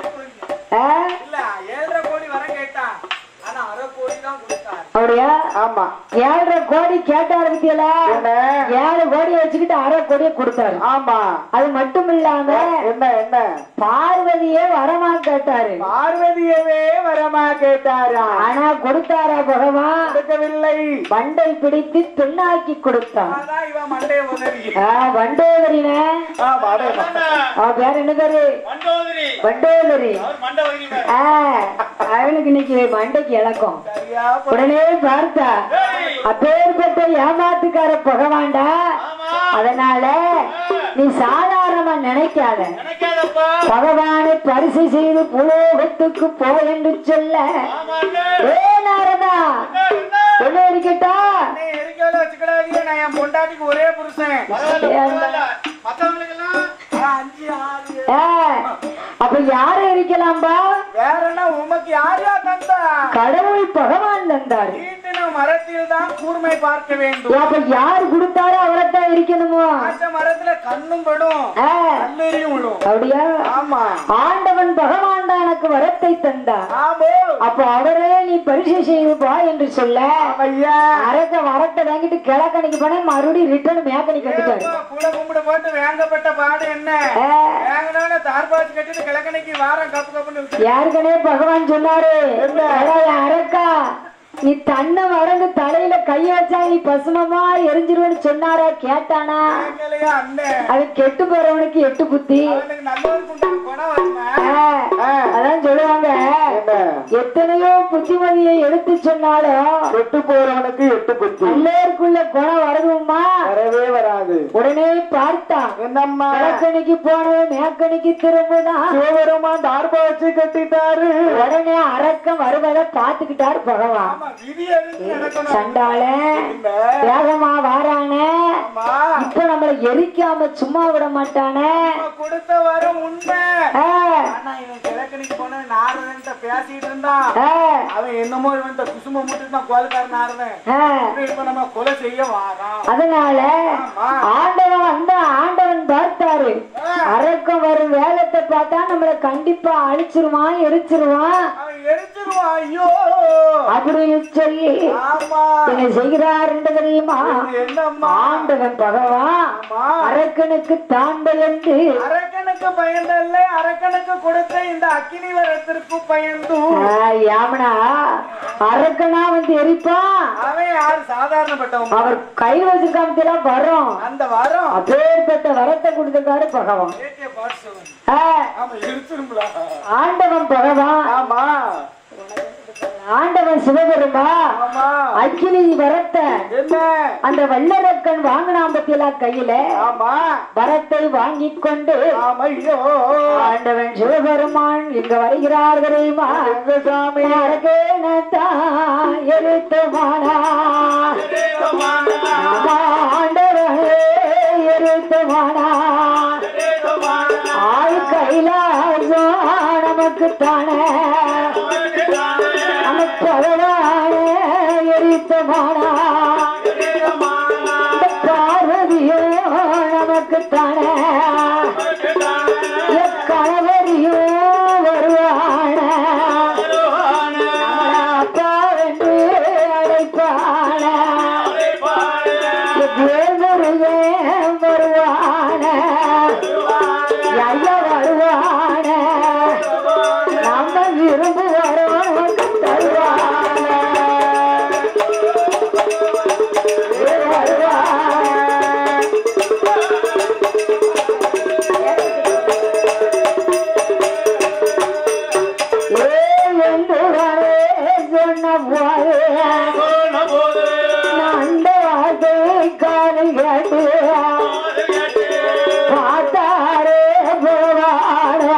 ஏழரை கோடி வரம் கேட்டான் ஆனா அரை கோடி தான் கொடுத்தாரு அப்படியா ஆமா ஏழரை கோடி கேட்டாரு பத்தியல ஏழு கோடியை வச்சுக்கிட்டு அரை கோடியை கொடுத்தாரு ஆமா அது மட்டும் இல்லாம என்ன என்ன பார்வதியே வரமா கேட்டாரு பார்வதியவே வரமா கேட்டாரா ஆனா கொடுத்தாரா பகவான் கொடுக்கவில்லை பண்டை பிடித்து பெண்ணாக்கி கொடுத்தான் இவன் மண்டே உதவி வண்டோதரின அவ பேர் என்ன பேரு வண்டோதரி அவனுக்கு இன்னைக்கு மண்டைக்கு இழக்கும் உடனே பார்த்தா அப்பேற்பட்ட ஏமாத்துக்கார பகவான்டா அதனால நீ சாதாரணமா நினைக்காத பகவானை பரிசு செய்து புலோகத்துக்கு போ என்று சொல்ல ஏ நாரதா என்ன இருக்கட்டா பொண்டாட்டிக்கு ஒரே புருஷன் அப்ப யாரு இருக்கலாம்பா வேற என்ன உமக்கு யாரா தந்தா கடவுள் பகவான் தந்தாரு மரத்தில் தான் கூர்மை பார்க்க வேண்டும் அப்ப யாரு கொடுத்தாரோ அவரைத்தான் இருக்கணுமோ மரத்துல கண்ணும் படும் கல்லெறியும் விடும் அப்படியா ஆமா ஆண்டவன் பகவான் தான் எனக்கு வரத்தை தந்தார் ஆமா அப்ப அவரே நீ பரிசு செய்வா என்று சொல்ல அரக்க வரத்தை வாங்கிட்டு கிழக்கணிக்கு போன மறுபடியும் ரிட்டர்ன் மேக்கணிக்கு வந்துட்டாரு கூட கும்பிட போட்டு வேங்கப்பட்ட பாடு என்ன வேங்கனால தார்பாச்சு கட்டிட்டு கிழக்கணிக்கு வாரம் கப்பு கப்புன்னு யாருக்கனே பகவான் சொன்னாரு அரக்கா நீ தன்னை மறந்து தலையில கைய வச்சா நீ பசுமமா எரிஞ்சிருவன்னு சொன்னாரா கேட்டானா அது கெட்டு போறவனுக்கு எட்டு புத்தி அதான் சொல்லுவாங்க எத்தனையோ புத்திமதியை எடுத்து சொன்னாலும் கெட்டு போறவனுக்கு எட்டு புத்தி எல்லாருக்குள்ள குணம் வரதுமா வரவே வராது உடனே பார்த்தா என்னம்மா மேக்கணிக்கு போனவன் மேக்கணிக்கு திரும்புதான் சிவபெருமா தார்பா வச்சு கட்டிட்டாரு உடனே அரக்கம் வருவதை பாத்துக்கிட்டாரு பகவான் சண்டால வேகமா வாரானே இப்ப நம்மள எரிக்காம சும்மா விட மாட்டானே கொடுத்த வரும் உண்மை கிழக்கணிக்கு போன நாரதன் பேசிட்டு இருந்தான் அவன் என்னமோ இவன் குசும முட்டு தான் கோல்காரன் நாரதன் இப்ப நம்ம கொலை செய்ய வாரான் அதனால ஆண்டவன் வந்த ஆண்டவன் பார்த்தாரு அரக்கம் வரும் வேகத்தை பார்த்தா நம்மள கண்டிப்பா அழிச்சிருவான் எரிச்சிருவான் எரிச்சு அழிச்சிருவாயோ அப்படின்னு சொல்லி ஆமா என்ன செய்கிறார் என்று தெரியுமா? என்னம்மா ஆண்டவன் பகவான் அரக்கனுக்கு தான் பயந்து அரக்கனுக்கு பயந்தல்ல அரக்கனுக்கு கொடுத்த இந்த அக்கினி வரத்திற்கு பயந்து யாமனா அரக்கனா வந்து எரிப்பான். அவன் யார் சாதாரணப்பட்டவன்? அவர் கை வச்சிருக்காம வரும் அந்த வரம் அப்பேற்பட்ட வரத்தை கொடுத்திருக்காரு பகவான். ஆண்டவன் பகவான் ஆமா ஆண்டவன் சிவபெருமா அக்கினி வரத்தை என்ன அந்த வல்லரக்கன் வாங்கினான் பத்தியலா கையில ஆமா வரத்தை வாங்கி கொண்டு ஐயோ ஆண்டவன் சிவபெருமான் இங்க வருகிறார் தெரியுமா? எங்க சாமி எழுத்தமானா ஆண்டவனே எழுத்தமானா ஆள் கைலாசம் நமக்கு தானே எரித்தமானா பார்வதியோ நமக்கு தானே கணவரியோ வருவான அப்பா என்று அழைப்பான வருவான ஐயா வருவான நம்ம விரும்பு வரோம் தருவான பார்த்தாரே போவானா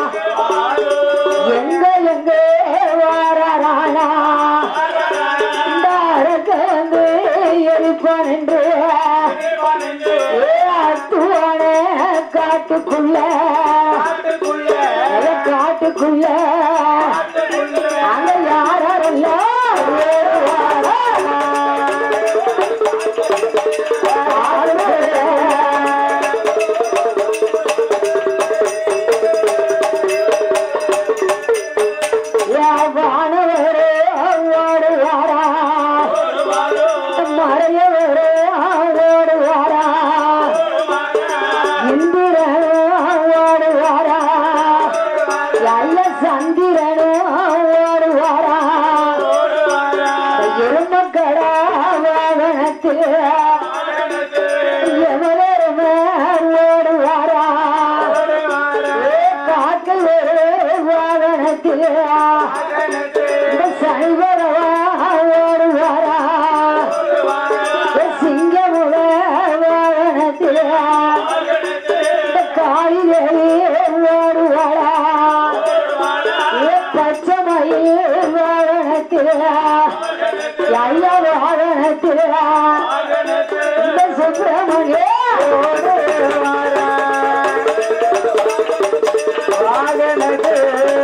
எங்க எங்க வாரானா இந்த அரக்கந்து எரிப்பான் என்று அத்துவான காட்டுக்குள்ள காட்டுக்குள்ள அங்க யாரெல்லாம் வானவரே ஓடுவாரா மறையவரே ஓடுவாரா இந்திரனும் ஓடுவாரா நல்ல சந்திரனும் ஓடுவாரா எருமக்கடா வாகனத்தில் எவருமே ஓடுவாரா காக்கை ஒரு வாகனத்தில் சைவரவா ஓடுவாரா சிங்கமுக வாகனத்தில் காளிதேவி ஓடுவாரா பச்சைமயில் வாகனத்தில் ஐயா வாகனத்தில் இந்த சுப்பிரமணிய ஓடுவாரா வாகனத்தில்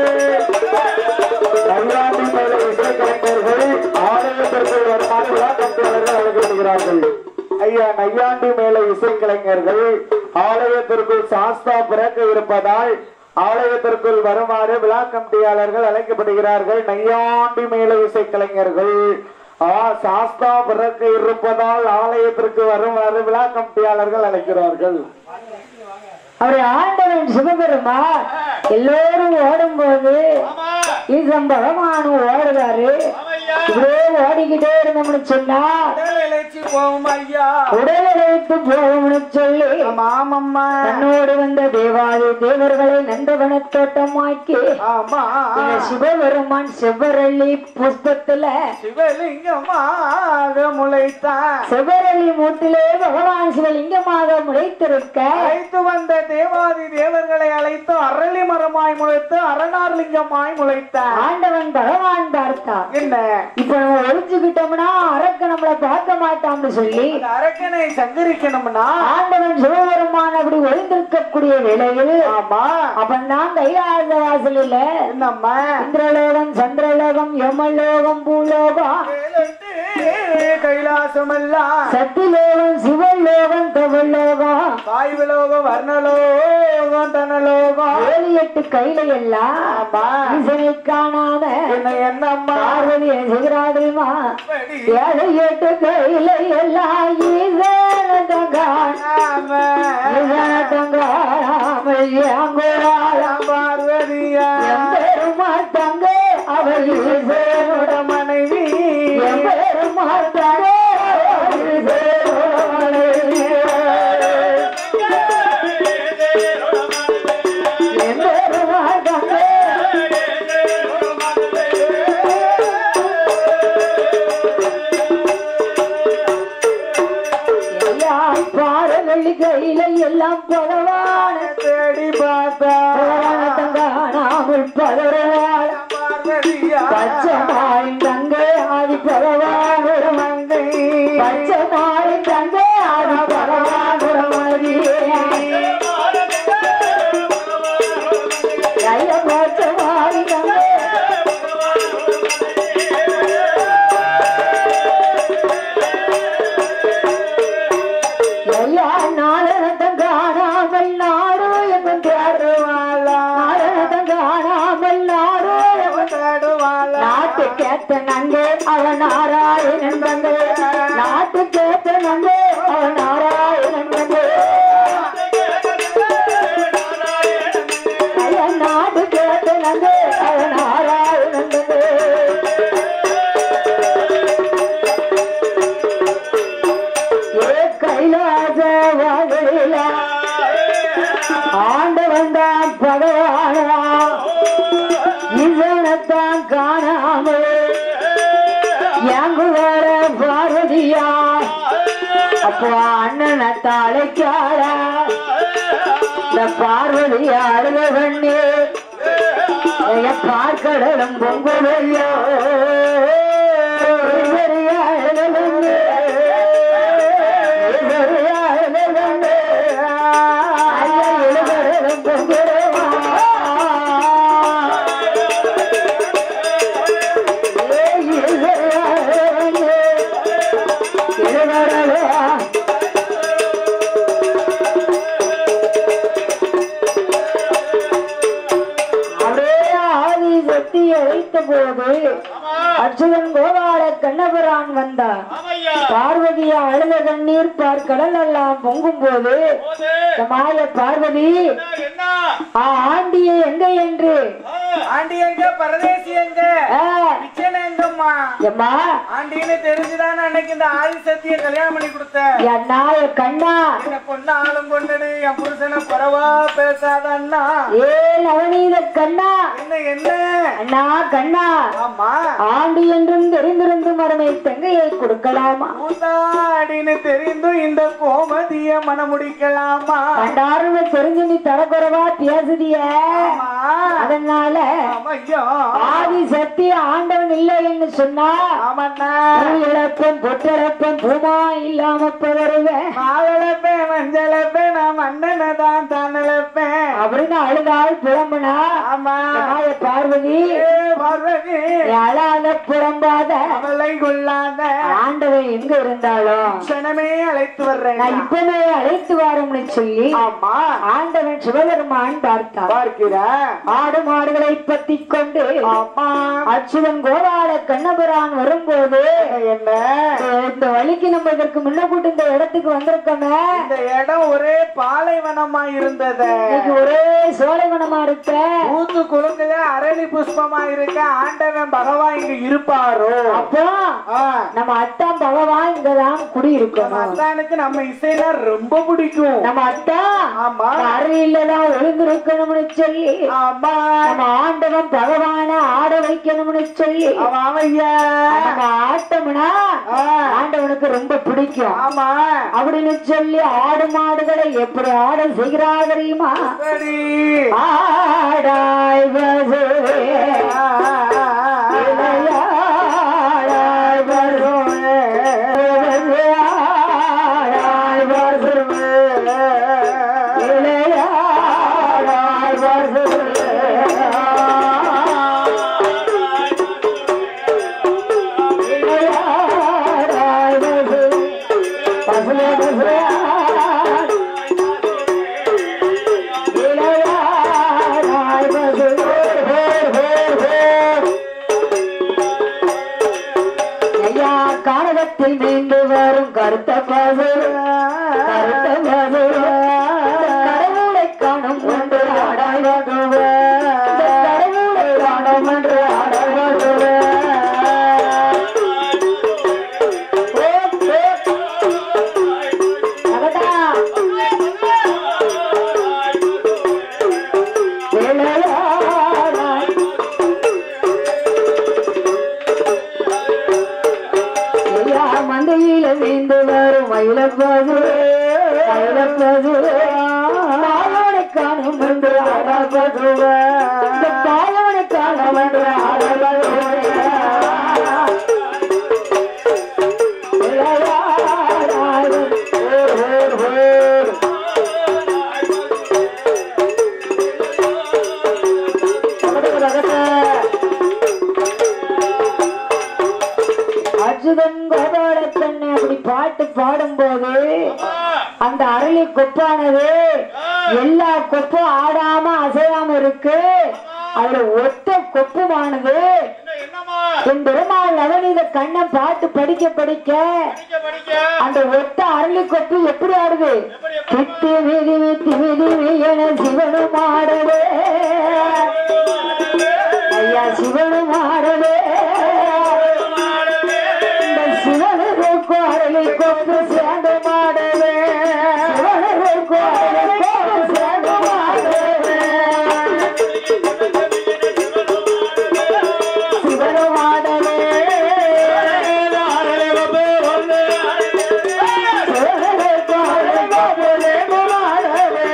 ஐயா நையாண்டி மேல இசைக்கலைஞர்கள் ஆலயத்திற்குள் சாஸ்தா பிறக்க இருப்பதால் ஆலயத்திற்குள் வருமாறு விழா கமிட்டியாளர்கள் அழைக்கப்படுகிறார்கள். நையாண்டி மேல இசைக்கலைஞர்கள் சாஸ்தா பிறக்க இருப்பதால் ஆலயத்திற்கு வருமாறு விழா கமிட்டியாளர்கள் அழைக்கிறார்கள். அவரு ஆண்டவன் சிவபெருமா எல்லோரும் ஓடும் போது ஈசன் பகவான் ஓடுறாரு. இப்படியே ஓடிக்கிட்டே இருந்தோம்னு சொன்னா போகும் ஐயா உடல் இழைத்து போகும்னு சொல்லி மாமம்மா தன்னோடு வந்த தேவாதி தேவர்களை நந்தவன தோட்டமாக்கி சிவபெருமான் செவ்வரளி புஷ்பத்துல சிவலிங்கமாக முளைத்தான். செவ்வரளி மூட்டிலே பகவான் சிவலிங்கமாக முளைத்திருக்க அழைத்து வந்த தேவாதி தேவர்களை அழைத்து அரளி மரமாய் முளைத்து அரணார் லிங்கமாய் முளைத்தான். ஆண்டவன் பகவான் பார்த்தா என்ன இப்ப நம்ம ஒழிச்சுக்கிட்டோம்னா அரக்க நம்மளை பார்க்க மாட்டான்னு சொல்லி அரக்கனை சங்கரிக்கணும்னா ஆண்டவன் சிவபெருமான் அப்படி ஒழிந்திருக்கக்கூடிய வேளையில் ஆமா அப்பந்தான் கைலாச வாசலில் நம்ம இந்திரலோகம் சந்திரலோகம் யமலோகம் பூலோகம் கைலாசம் எல்லாம் சத்திலோகம் சிவலோகம் தவலோகம் வாயுலோகம் வர்ணலோகம் தனலோகம் எட்டு கையில எல்லாம் ஈசனை காணாம என்னம்மா பார்வதி என்ன செய்கிறாதுமா ஏழை எட்டு கையில எல்லாம் ஈசனத்தம் காணாம ஈசனத்தம் காணாம ஏங்கோளாம் பார்வதியா எம்பெருமா தங்க அவ ஈசனோட மனைவி எம்பெருமா தங்க கையில எல்லாம் பகவான தேடி பார்த்தா காணாமல் பகவான பச்சமாய் தங்க ஆதி பகவான மங்கை பச்சமாய் தங்க ஆதி பகவான மதியே பச்சமாய் தங்க நாட்டு கேட்ட நங்கே அவன் நாராயணன் தங்கே நாட்டு கேட்ட நங்கே அவன் நாராயணன் தங்கே நாட்டு கேட்ட நங்கே அவன் நாராயணன் தங்கே ஏ கைலாச வாழில ஆண்டவன் தான் பகவானா ஈசனத்தான் காணாமல் எங்குவார பார்வதியா அப்போ அண்ணனத்தை அழைக்கார இந்த பார்வதி அழுக பண்ணி பார்க்கடலும் பொங்குலையோ போது அர்ஜுனன் கோபால கண்ணபுரான் வந்தார். பார்வதியா அழுத கண்ணீர் பார் கடல் எல்லாம் பொங்கும் போது மாய பார்வதி ஆண்டிய எங்க என்று ஆண்டி எங்க பரதேசி எங்க கிச்சன் எங்கம்மா எம்மா ஆண்டின்னு தெரிஞ்சுதானே அன்னைக்கு இந்த ஆதி சத்திய கல்யாணம் பண்ணி கொடுத்தேன். அண்ணா என் கண்ணா என்ன பொண்ணு ஆளும் கொண்டது என் புருஷனை குறவா பேசாத அண்ணா. ஏ நவநீத கண்ணா என்ன என்ன அண்ணா கண்ணா ஆமா ஆண்டி என்றும் தெரிந்திருந்து மரமை தங்கையை கொடுக்கலாமா மூத்தாடின்னு தெரிந்தும் இந்த கோமதிய மனம் முடிக்கலாமா கண்டாருன்னு தெரிஞ்சு நீ தரக்குறவா பேசுதிய அதனால ஆதி சத்திய ஆண்டவன் இல்லை என்று சொன்னா இழப்பம் பொட்டழப்பம் பூமா இல்லாம வருவேன் மாலப்பேன் மஞ்சளப்பேன் நான் மன்னனை தான் தான் இழப்பேன் அப்படின்னு அழுதாள் புலம்புனா ஆமா பார்வதி பார்வதி அழாத புலம்பாத அவளை கொள்ளாத ஆண்டவன் எங்க இருந்தாலும் க்ஷணமே அழைத்து வர்றேன் நான் இப்பவே அழைத்து வரோம்னு சொல்லி ஆமா ஆண்டவன் சிவபெருமான் பார்த்தார். பார்க்கிற ஆடு மாடுகளை பத்தி கொண்டு ஆமா அச்சுவன் கோபால கண்ணபுரான் வரும்போது என்ன இந்த வழிக்கு நம்ம இதற்கு முன்ன கூட்டு இந்த இடத்துக்கு வந்திருக்கோமே இந்த இடம் ஒரே பாலைவனமா இருந்தது இன்னைக்கு ஒரே சோலைவனமா இருக்க பூத்து குலுங்குத அரளி புஷ்பமா இருக்க ஆண்டவன் பகவான் இங்க இருப்பாரோ அப்போ நம்ம அத்தான் பகவான் இங்கதான் குடியிருக்கோம். அத்தானுக்கு நம்ம இசைனா ரொம்ப பிடிக்கும். நம்ம அத்தா ஆமா அறையிலதான் ஒழுங்கிருக்கணும்னு சொல்லி ஆமா நம்ம ஆண்டவன் பகவான ஆட வைக்கணும்னு சொல்லி நம்ம ஆட்டம்னா ஆண்டவனுக்கு ரொம்ப பிடிக்கும். ஆமா அப்படின்னு சொல்லி ஆடு மாடுகளை எப்படி ஆட செய்கிறார் தெரியுமா? ஆடாய் வருத்த பாது வருத்த பாது கடவுளை காணும் என்று ஆடாடுவ கடவுளை காணும் என்று ஆடாடுவ மந்தையில வீந்து வரும் மயிலப்பது மயிலப்பது பாயோனை காணும் என்று ஆடப்படுவ பாயோனை காணும் என்று அர்ஜுனன் கோபாலத்தன்னை அப்படி பாட்டு பாடும் போது அந்த அரளி கொப்பானது எல்லா கொப்பும் ஆடாம அசையாம இருக்கு. அதுல ஒத்த கொப்புமானது என் பெருமாள் நவநீத கண்ணன் பாட்டு படிக்க படிக்க அந்த ஒத்த அரளி கொப்பு எப்படி ஆடுது? திட்டி மீதி மீத்தி மீதி என சிவனும் ஆடவே ஐயா சிவனும் ஆடவே சிவனுக்கு அரளி கொப்பு சேர்ந்து மாடவே சிவனுக்கு அரளி கொப்பு சேர்ந்து மாடவே சிவனு மாடவே சிவனுக்கு அரளி கொப்பு சேர்ந்து மாடவே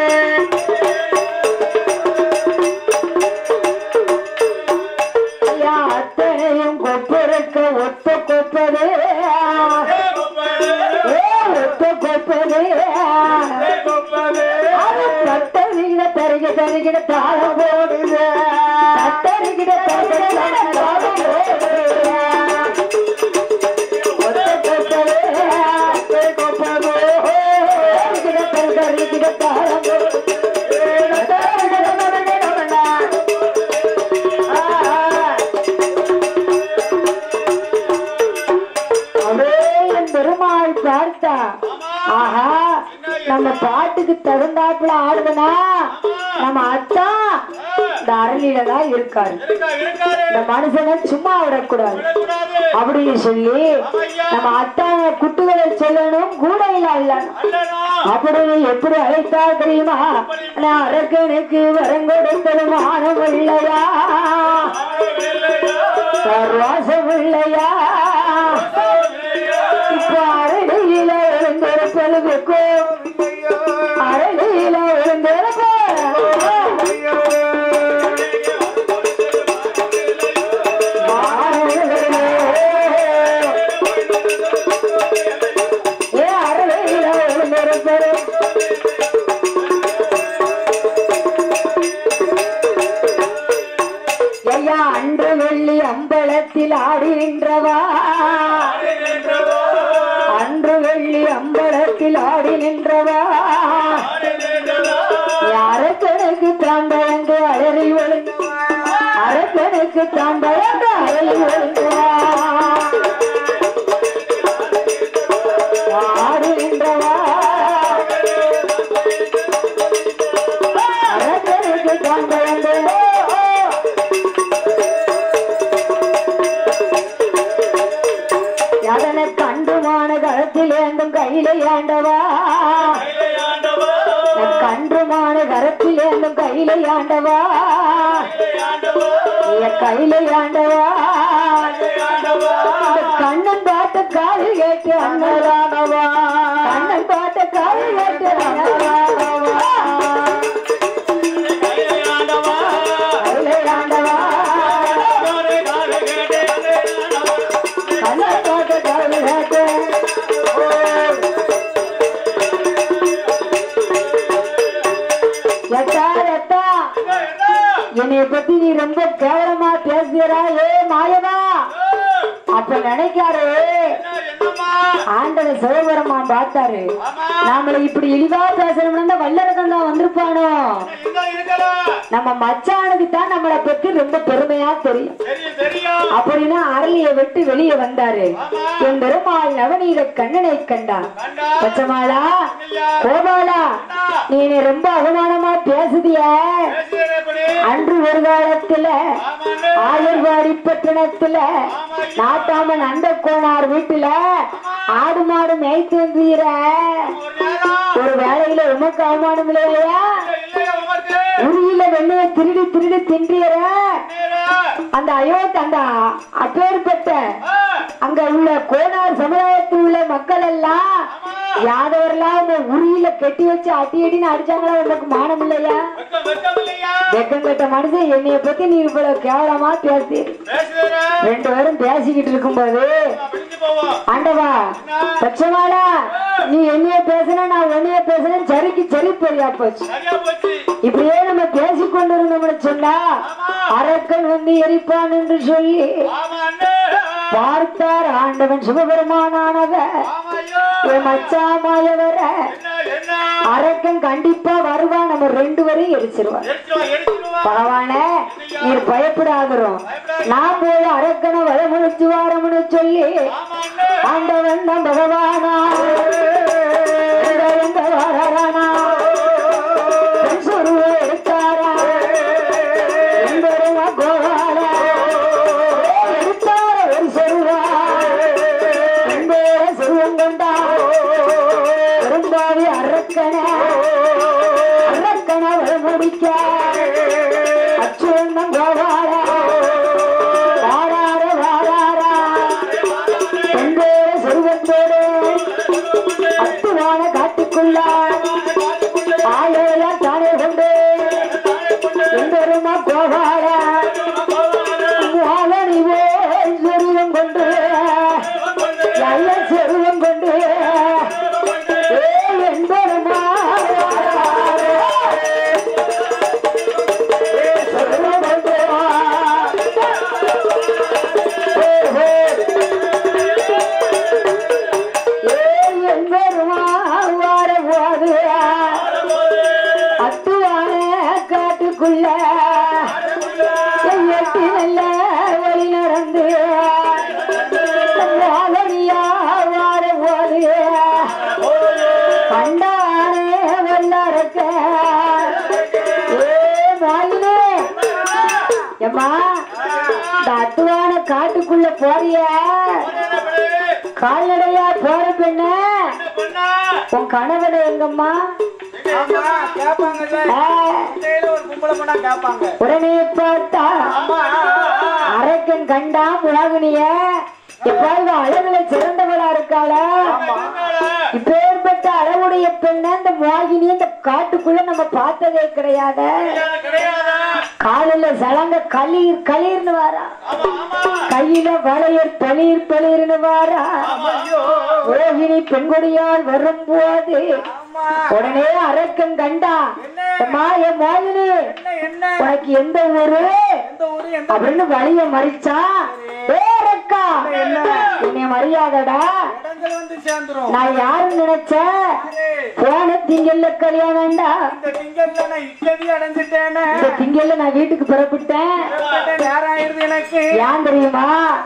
ஐயா அத்தனையும் கொப்பருக்க ஒத்த கொப்பதே தருகிட தருகிட தாளம் போடுது தருகிட தருகிட தாளம் போடுது தருகிட தாளம் பெருமாள் பார்த்தா ஆஹா நம்ம பாட்டுக்கு தகுந்தாப்புல ஆடுதுனா நம்ம அத்தா இந்த அரளியில தான் இருக்காரு. இந்த மனுஷனை சும்மா விடக்கூடாது அப்படின்னு சொல்லி நம்ம அத்தான குட்டுகளை சொல்லணும் கூடையில அல்லணும் அப்படின்னு எப்படி அழைத்தா தெரியுமா? நான் அரக்கனுக்கு வரம் கொடுத்தது மானம் இல்லையா சர்வாசம் இல்லையா இப்ப அரளியில எழுந்திருப்பதுக்கு அரளியில எழுந்திருப்ப ஏ அரளியில எழுந்திருப்பது ஐயா அன்று வெள்ளி அம்பலத்தில் ஆடுகின்றவா அன்று வெள்ளி அம்பலத்தில் ஆடி நின்றவா அரக்கனுக்கு தான் பயந்து அழறி ஒழுங்குவா அரக்கனுக்கு தான் பயந்து அழறி ஒழுங்குவா ஆடி நின்றவா அரக்கனுக்கு தான் பயந்து அதனை கண்டுமான களத்தில் ஏந்தும் கையில ஆண்டவா கன்றுமான கரத்தில் ஏந்தும் கையில ஆண்டவா கையில ஆண்டவா கண்ணன் பாட்ட காது கேட்டு அண்ணலானவா கண்ணன் பாட்ட காது கேட்டு அண்ணலானவா என்னைய பத்தி நீ ரொம்ப கேவலமா பேசுகிறா ஏ மாயவா அப்ப நினைக்காரு ஆண்டவன் சிவபெருமான் பார்த்தாரு நாமளை இப்படி இழிவா பேசணும்னா வல்லரசன் தான் வந்திருப்பானோ நம்ம மச்சானுக்கு தான் நம்மளை பத்தி ரொம்ப பெருமையா தெரியும் அப்படின்னா அரளியை விட்டு வெளியே வந்தாரு. என் பெருமாள் நவநீத கண்ணனை கண்டா. பச்சமாளா கோபாலா நீ ரொம்ப அவமானமா பேசுதிய. அன்று ஒரு காலத்துல ஆயர்வாடி பட்டணத்துல நாட்டாமன் அந்த கோனார் வீட்டுல ஆடு மாடு மேய்த்து வந்தீர. ஒரு வேலையில உமக்கு அவமானம் இல்லையா? உரியில வெள்ளைய திருடி திருடி தின்றியற. அந்த அயோத்தி அந்த அப்பேற்பட்ட அங்க உள்ள கோனார் சமுதாயத்தில் உள்ள மக்கள் எல்லாம் யாதவரெல்லாம் உரியில கெட்டி வச்சு அடி அடின்னு அடிச்சாங்களா? உனக்கு மானம் இல்லையா? வெக்கம் கட்ட மனுஷன் என்னைய பத்தி நீ இவ்வளவு கேவலமா பேசி ரெண்டு பேரும் பேசிக்கிட்டு இருக்கும்போது ஆண்டவா பச்சமாடா நீ என்னைய பேசுன நான் உன்னைய பேசுன சரிக்கு சரி பொறியா போச்சு. இப்படியே நம்ம பேசிக்கொண்டு இருந்தோம்னு சொன்னா அரக்கன் வந்து எரிப்பான் என்று சொல்லி பார்த்தார் ஆண்டவன் சிவபெருமானானவர். மச்சாமாயவர அரக்கன் கண்டிப்பா வருவான், நம்ம ரெண்டு வரையும் எரிச்சிருவான். பகவான நீர் பயப்படாதரும் நான் போய் அரக்கனை வளமுடிச்சு வாரம்னு சொல்லி ஆண்டவன் நம் பகவானா வரானா எடுத்தாரா எந்தருமா கோவால எடுத்தார ஒரு செருவா எந்தேர செருவம் கொண்டா பெரும்பாவி அரக்கன அரக்கன வளமுடிக்க அச்சுவந்தம் கோவால வாரார வாராரா எந்தேர செருவத்தோடு அத்துவான காட்டுக்குள்ள ஆலையா தானே கொண்டு எந்தருமா கோவால வாழனி போய் செருவம் கொண்டு நல்ல செருவம் கொண்டு எந்தருமா செருவம் கொண்டு எந்தருமா வார போது அத்துவான காட்டுக்குள்ள எட்டி நல்ல வழி நடந்து வாழனியா வார போது கண்டானே வல்லறக்க ஏ மாயினே எம்மா இந்த அத்துவான காட்டுக்குள்ள போறிய கால்நடையா போற பெண்ண உன் கணவனை எங்கம்மா? உடனே பார்த்தா அரக்கன் கண்டா முழகுனிய எப்பாவது அழகுல சிறந்தவளா இருக்காள. இப்பேற்பட்ட அளவுடைய பெண்ண இந்த மோகினி இந்த காட்டுக்குள்ள நம்ம பார்த்ததே கிடையாது. காலில சலங்க களீர் களீர்னு வாரா, கையில வளையர் பளீர் பளீர்னு வாரா. மோகினி பெண்கொடியால் வரும்போது உடனே அரக்கன் கண்டா அம்மா என் மோகினி உனக்கு எந்த ஊரு அப்படின்னு வழிய மறிச்சா. ஏக்கா என்னை மரியாதடா நான் யாருன்னு நினைச்சேன். போன திங்கல்ல கல்யாணம்டா, இந்த திங்கல்ல நான் வீட்டுக்கு புறப்பட்டேன். ஏன் தெரியுமா?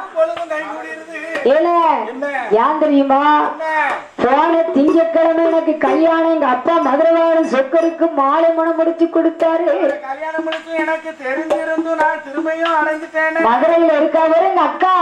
ஏல ஏன் தெரியுமா? போன திங்கக்கிழமை எனக்கு கல்யாணம். எங்க அப்பா மதுரவாளன் சொக்கருக்கு மாலை மனம் முடிச்சு கொடுத்தாரு. கல்யாணம் முடிச்சு எனக்கு தெரிஞ்சிருந்து நான் திரும்பியும் அடைஞ்சிட்டேன். மதுரையில இருக்காவரு எங்க அக்கா.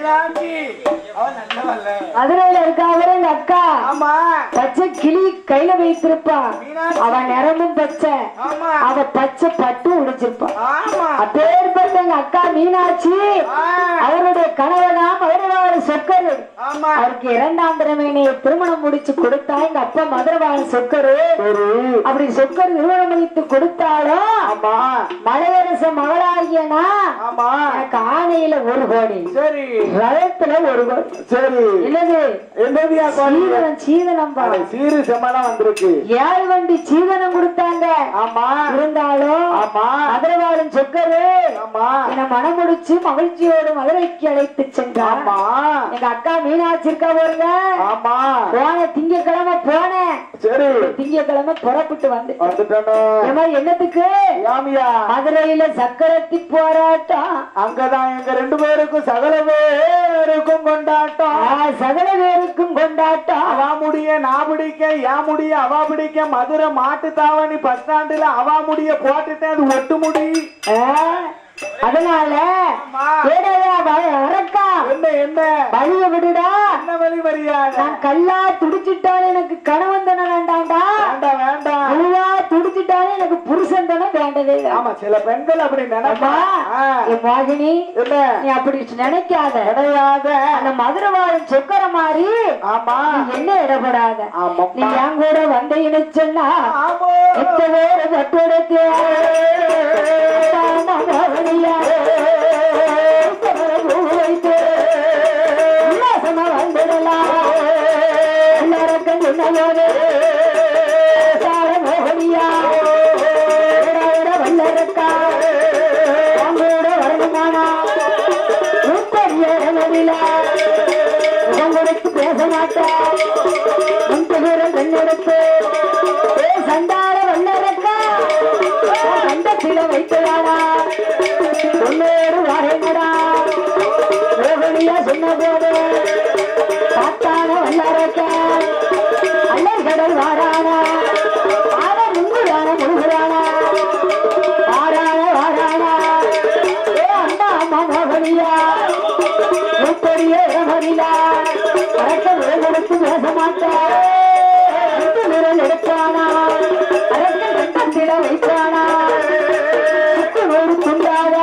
மதுரையில இருக்காவரு எங்க அக்கா. ஆமா பச்சை கிளி கையில வைத்திருப்பா. அவன் நிறமும் பச்சை, அவ பச்சை பட்டு உடிச்சிருப்பா. அப்பேற்பட்ட எங்க அக்கா மீனாட்சி அவருடைய கணவனாம் மதுரவாளன் சொக்கரு. அவருக்கு இரண்டாம் திறமையினையை திருமணம் முடிச்சு கொடுத்தா எங்க அப்பா மதுரவாளன் சொக்கரு. அப்படி சொக்கர் திருமணம் முடித்து கொடுத்தாலும் மலையரச மகளாகியனா எனக்கு ஆணையில ஒரு கோடி, ரதத்துல ஒரு கோடி. சரி இல்லது சீதனம் சீதனம் சீரு செம்மலாம் வந்திருக்கு. ஏழு வண்டி சீதனம் கொடுத்தாங்க. ஆமா இருந்தாலும் மதுரவாளன் சொக்கரு என்ன மனம் முடிச்சு மகிழ்ச்சியோடு மதுரைக்கு அழைத்து சென்றார். எங்க அக்கா மீனாட்சி இருக்கா பாருங்க. ஆமா போன திங்கக்கிழமை போனேன். சரி திங்கக்கிழமை புறப்பட்டு வந்து என்னத்துக்கு மதுரையில சக்கர கத்தி போராட்டம். அங்கதான் எங்க ரெண்டு பேருக்கும் சகல பேருக்கும் கொண்டாட்டம். சகல பேருக்கும் கொண்டாட்டம். அவா முடிய நான் பிடிக்க, ஏன் முடிய அவா பிடிக்க. மதுரை மாட்டு தாவணி பஸ் ஸ்டாண்டுல அவா முடிய போட்டுட்டேன், அது ஒட்டு முடி. அதனால என்ன என்ன வழிய விடுடா. என்ன வழி வரியாது. நான் கல்லா துடிச்சிட்டாலும் எனக்கு கணவன் தானே வேண்டாம்டா. வேண்டாம் வேண்டாம். கல்லா துடிச்சிட்டாலும் எனக்கு புருஷன் தானே வேண்டதே. ஆமா, சில பெண்கள் அப்படி நினைப்பா. மோகினி நீ அப்படி நினைக்காத. கிடையாத அந்த மதுரை வாழும் சொக்கர மாதிரி. ஆமா, என்ன இடப்படாத. நீ என் கூட வந்தீங்கன்னு சொன்னா எத்த வேற தட்டுடத்தே உல்லாசமா வந்துடலாம். எல்லாருக்கும் சொன்னதோடு மோகனியா வல்லரக்கா அவங்களோட வரணுமானா முகம் கொடுத்து பேச மாட்டேன். முன்புறம் பெண்ணெடுத்து சண்டார வல்லரக்கா கண்டத்தில வைத்ததானா உன்னோடு வாரேங்கடா. மோகனியா சொன்ன போது பார்த்தான வல்லரக்க அல்லல் கடல் வாரானா. அவன் முங்குறான முழுகிறானா வாரான வாரானா. ஏ அண்ணா அம்மா மோகனியா மூப்பரிய இடமறிலா அரக்க விரல் பேச மாட்டான். விரல் எடுத்தானா அரக்க கண்டத்தில வைத்தானா சுக்கு துண்டாதா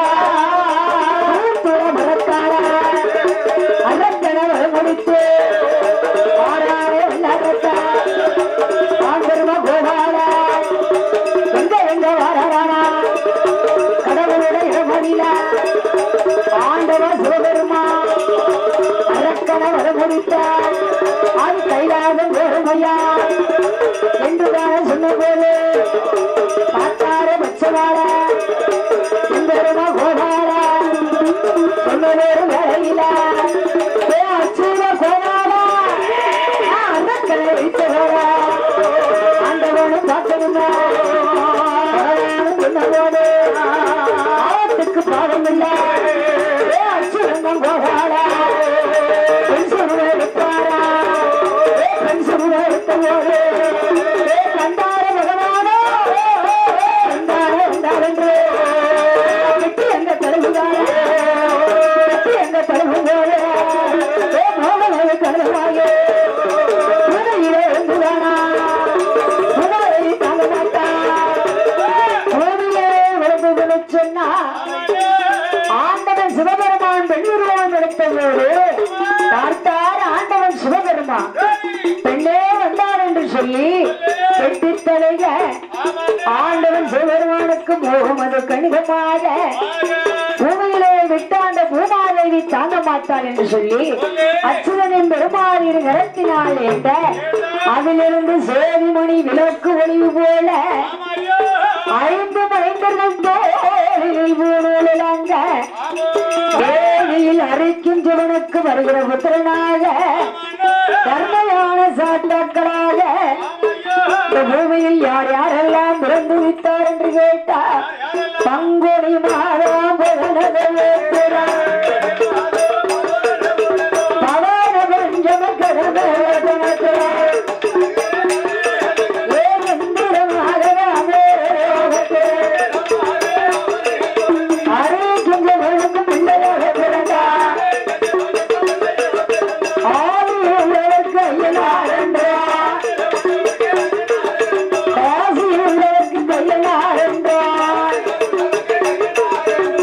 மறக்கானா அதற்கென வரமுடித்து ஆறாரே வல்லாரத்தா ஆண்டர்ம கோபால எங்க எங்க வாரானா கடவுளோட இடமறில ஆண்டவ சிவபெருமா அரக்கன வரமுடித்த அது கைலாசம் வேறுமையா என்றுதான சொன்ன போது பார்த்தார பட்சவார சுந்தரம கோபால சொன்னதொரு வேலையில அச்சுவ கோபால அரக்கனை வைத்தவர ஆண்டவனும் பார்த்ததுமா சொன்ன போது ஆபத்துக்கு பாவம் இல்லை. அச்சுரங்கம் கோபால பென்சனுவை எடுத்தாரா பென்சனுவை எடுத்தவோடு கண்டார பகவானோ கண்டார வந்தாரென்று வெட்டி எங்க தழுவுதார வெட்டி எங்க தழுவும்போது மோகனை கழுவாயே உதவியிலே இருந்துதானா உதவி தாங்க மாட்டா. உதவியே விழுந்ததுன்னு சொன்னா ஆண்டவன் சிவபெருமான் பெண்ணுருவான் எடுத்தவோடு பார்த்தார். ஆண்டவன் சிவபெருமான் பெண்ணே வந்தார் என்று சொல்லி கெட்டித்தலைக ஆண்டவன் சிவபெருமானுக்கு முகமது கணிதமாக பூமியிலே விட்டாண்ட பூமாதேவி தாங்க மாட்டாள் என்று சொல்லி அச்சுதனின் பெருமாறின் கரத்தினால் ஏண்ட அதிலிருந்து சேதிமணி விளக்கு ஒளிவு போல ஐந்து மைந்தர்கள் தோழில் பூணூலங்க தேவியில் அரைக்கின்றவனுக்கு வருகிற புத்திரனாக தர்மையான சாட்டாக்களாக இந்த பூமியில் யார் யாரெல்லாம் பிறந்து விட்டார் என்று கேட்டார். பங்குனி மாதம் பவன பஞ்சம கடமை காசி உள்ளவருக்கு கையனார் என்றார்.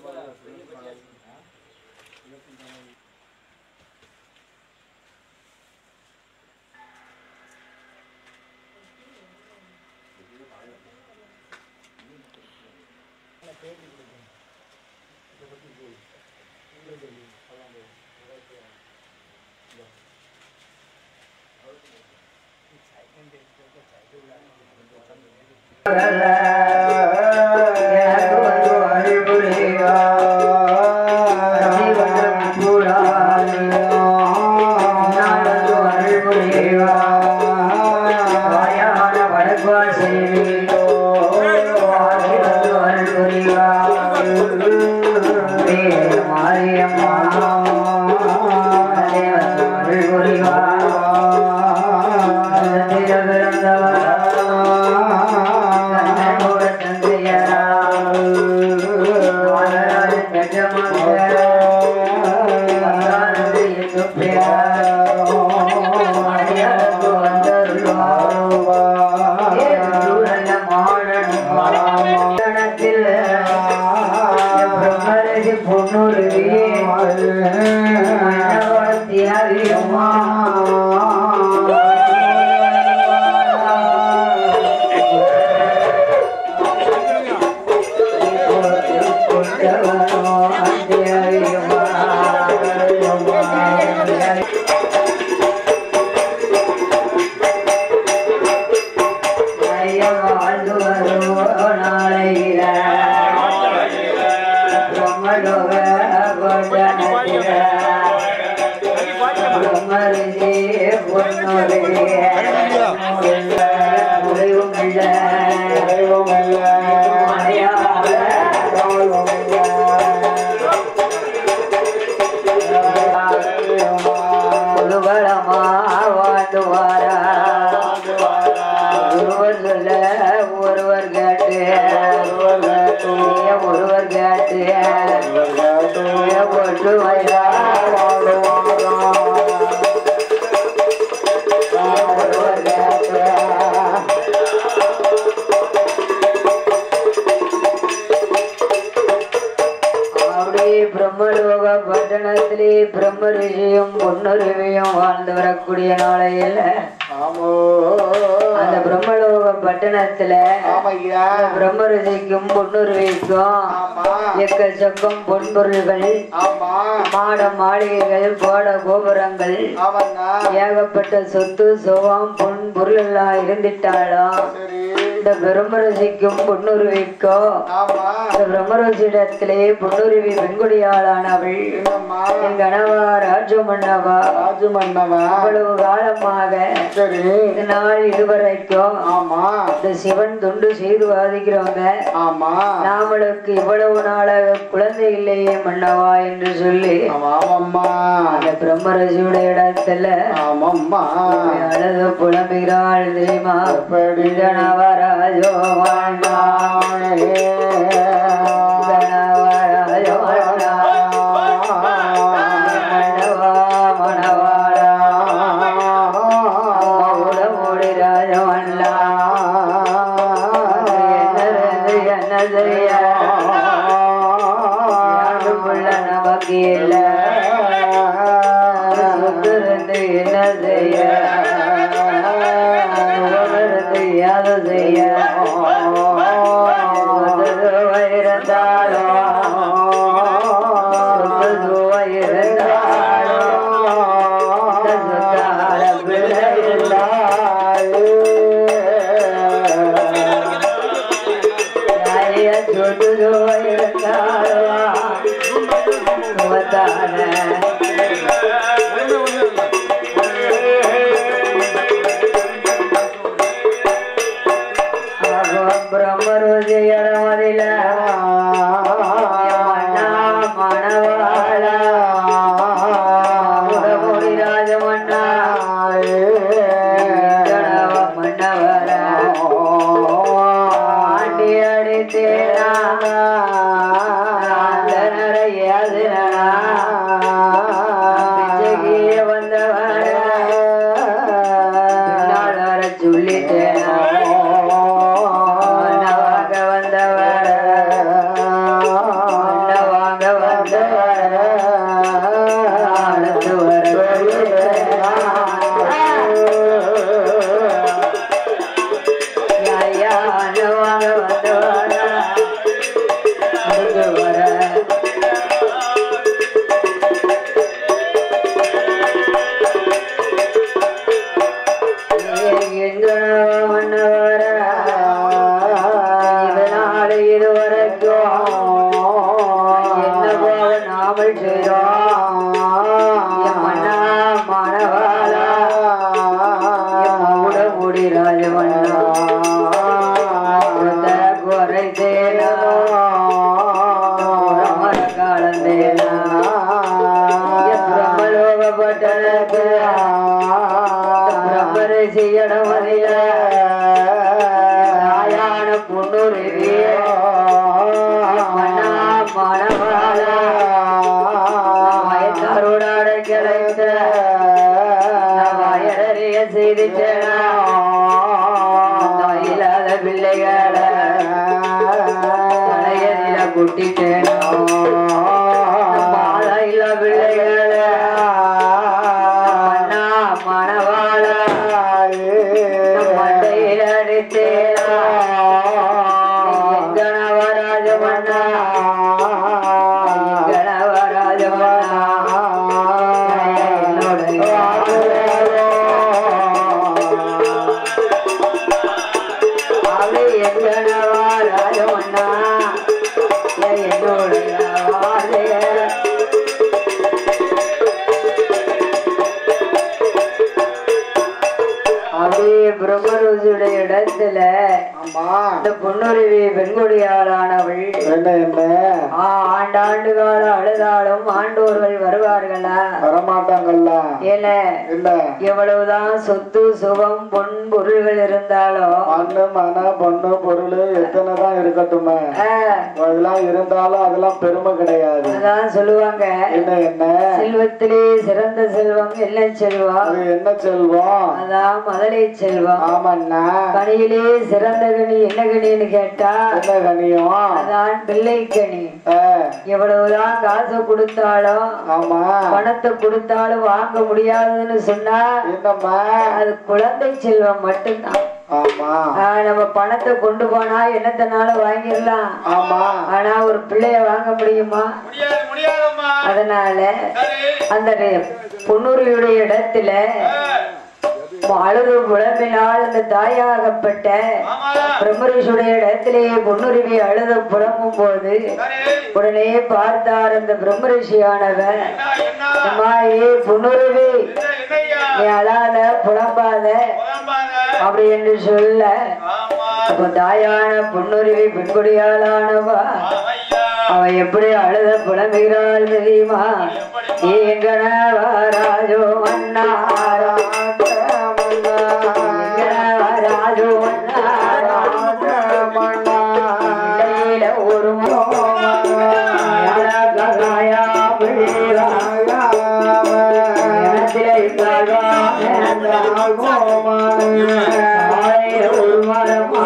பிரம்மலோக பட்டணத்திலே பிரம்ம ரிஷியும் பொன்னுரிமையும் வாழ்ந்து வரக்கூடிய நாளையில அந்த பிரம்மலோக பட்டணத்துல பிரம்ம ரிஷிக்கும் பொன்னுரிமைக்கும் எக்கச்சக்கம் பொன்பொருள்கள் மாட மாளிகைகள் கோட கோபுரங்கள் ஏகப்பட்ட சொத்து சுகம் பொன் பொருள் எல்லாம் இருந்துட்டாலும் இந்த பிரம்மரசிக்கும் பொன்னுருவிக்கோ இந்த பிரம்மரசிடத்திலே பொன்னுருவி பெண்குடியாளானவள் என் கணவா ராஜு மன்னவா ராஜு மன்னவா அவ்வளவு காலமாக இது நாள் இதுவரைக்கும் இந்த சிவன் தொண்டு செய்து வாதிக்கிறவங்க நாமளுக்கு இவ்வளவு நாளாக குழந்தை இல்லையே மன்னவா என்று சொல்லி அந்த பிரம்மரசியுடைய இடத்துல அழகு புலம்புகிறாள் தெரியுமா கணவரா ராஜோ மன்னவராஜோ மன்னவா மணவாளா உடமோடி ராஜமல்லா என்ன செய்ய யாருக்குள்ள நமக்கு இல்லை சுத்திருந்து என்ன செய்ய யாது செய்ய இருந்தாலும் வந்தவர மன்னா மணவாளா மூட மூடி ராஜமன்னா குறைத்தேனா காலந்தேனா பிரம்மலோகப்பட்டனுக்கு பிரம்மரை செய்யணும் அதில தாயான பொண்ணுருவி மன்னா மணவாளா வயசாரோடாட கிடைத்த வயறிய செய்தி இல்லாத பிள்ளைகளை தலையதில குட்டிட்டேனோ மாதா இல்ல பிள்ளைகளை மன்னா மணவாளா மண்டையில் அடித்தேனா கணவராஜ மன்னா கணவராஜ மன்னா அவளை எங்கனவராஜ மன்னா என்னுடைய வாழைய அப்படியே பிரம்மருஜுடைய இடத்துல இந்த பொன்னுருவி பெண்குடியாளானவள் ஆண்டாண்டு கால அழுதாலும் ஆண்டோர்கள் வருவார்களா? வரமாட்டாங்கல்ல. ஏல எவ்வளவுதான் சொத்து சுகம் பொன் பொருள்கள் இருந்தாலும் மண்ணு மன பொண்ணு பொருள் எத்தனைதான் இருக்கட்டுமே, அதெல்லாம் இருந்தாலும் அதெல்லாம் பெருமை கிடையாது. அதான் சொல்லுவாங்க என்ன என்ன செல்வத்திலே சிறந்த செல்வம் என்ன செல்வம்? என்ன செல்வம்? அதான் மதலை செல்வம். ஆமாண்ணா. கனியிலே சிறந்த கனி என்ன கனின்னு கேட்டா என்ன கனியும்? அதான் பிள்ளை கனி. எவ்வளவுதான் காசு கொடுத்தாலும் ஆமா பணத்தை கொடுத்தாலும் வாங்க முடியாதுன்னு சொன்னா என்னம்மா அது குழந்தை செல்வம் மட்டும்தான். நம்ம பணத்தை கொண்டு போனா என்னத்தனாலும் வாங்கிடலாம். ஆனா ஒரு பிள்ளைய வாங்க முடியுமா? அதனால அந்த பொன்னுருவியுடைய இடத்துல அழுது புலம்பினால் அந்த தாயாகப்பட்ட பிரம்மரிஷுடைய இடத்திலேயே பொன்னுருவி அழுத புலம்பும் போது உடனே பார்த்தார் அந்த பிரம்மரிஷியானவர், ஏ பொன்னுருவி நீ அழாத புலம்பாத அப்படி என்று சொல்ல, அப்ப தாயான பொன்னுருவி பெண்குடியாளானவா அவ எப்படி அழுத புலம்புகிறாள் தெரியுமா? ஏங்கனவராஜோ மன்னா ராஜோ மன்னா ஒரு ஒரு மரமா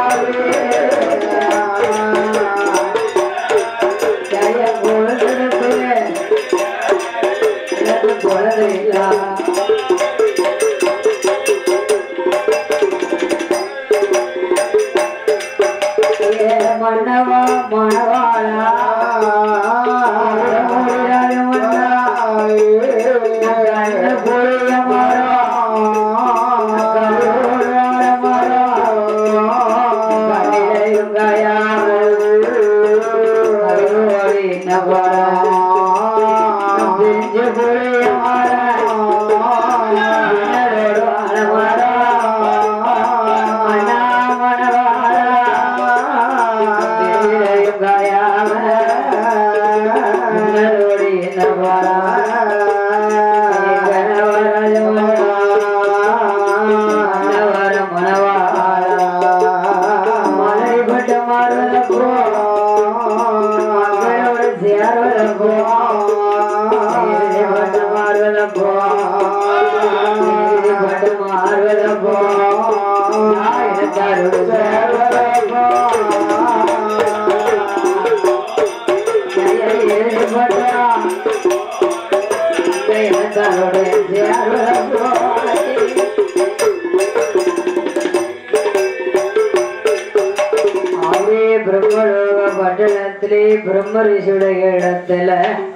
Jaya மன்னவா மணவாளா பட்டணத்திலே பிரம்ம ரிஷியுடைய இடத்துல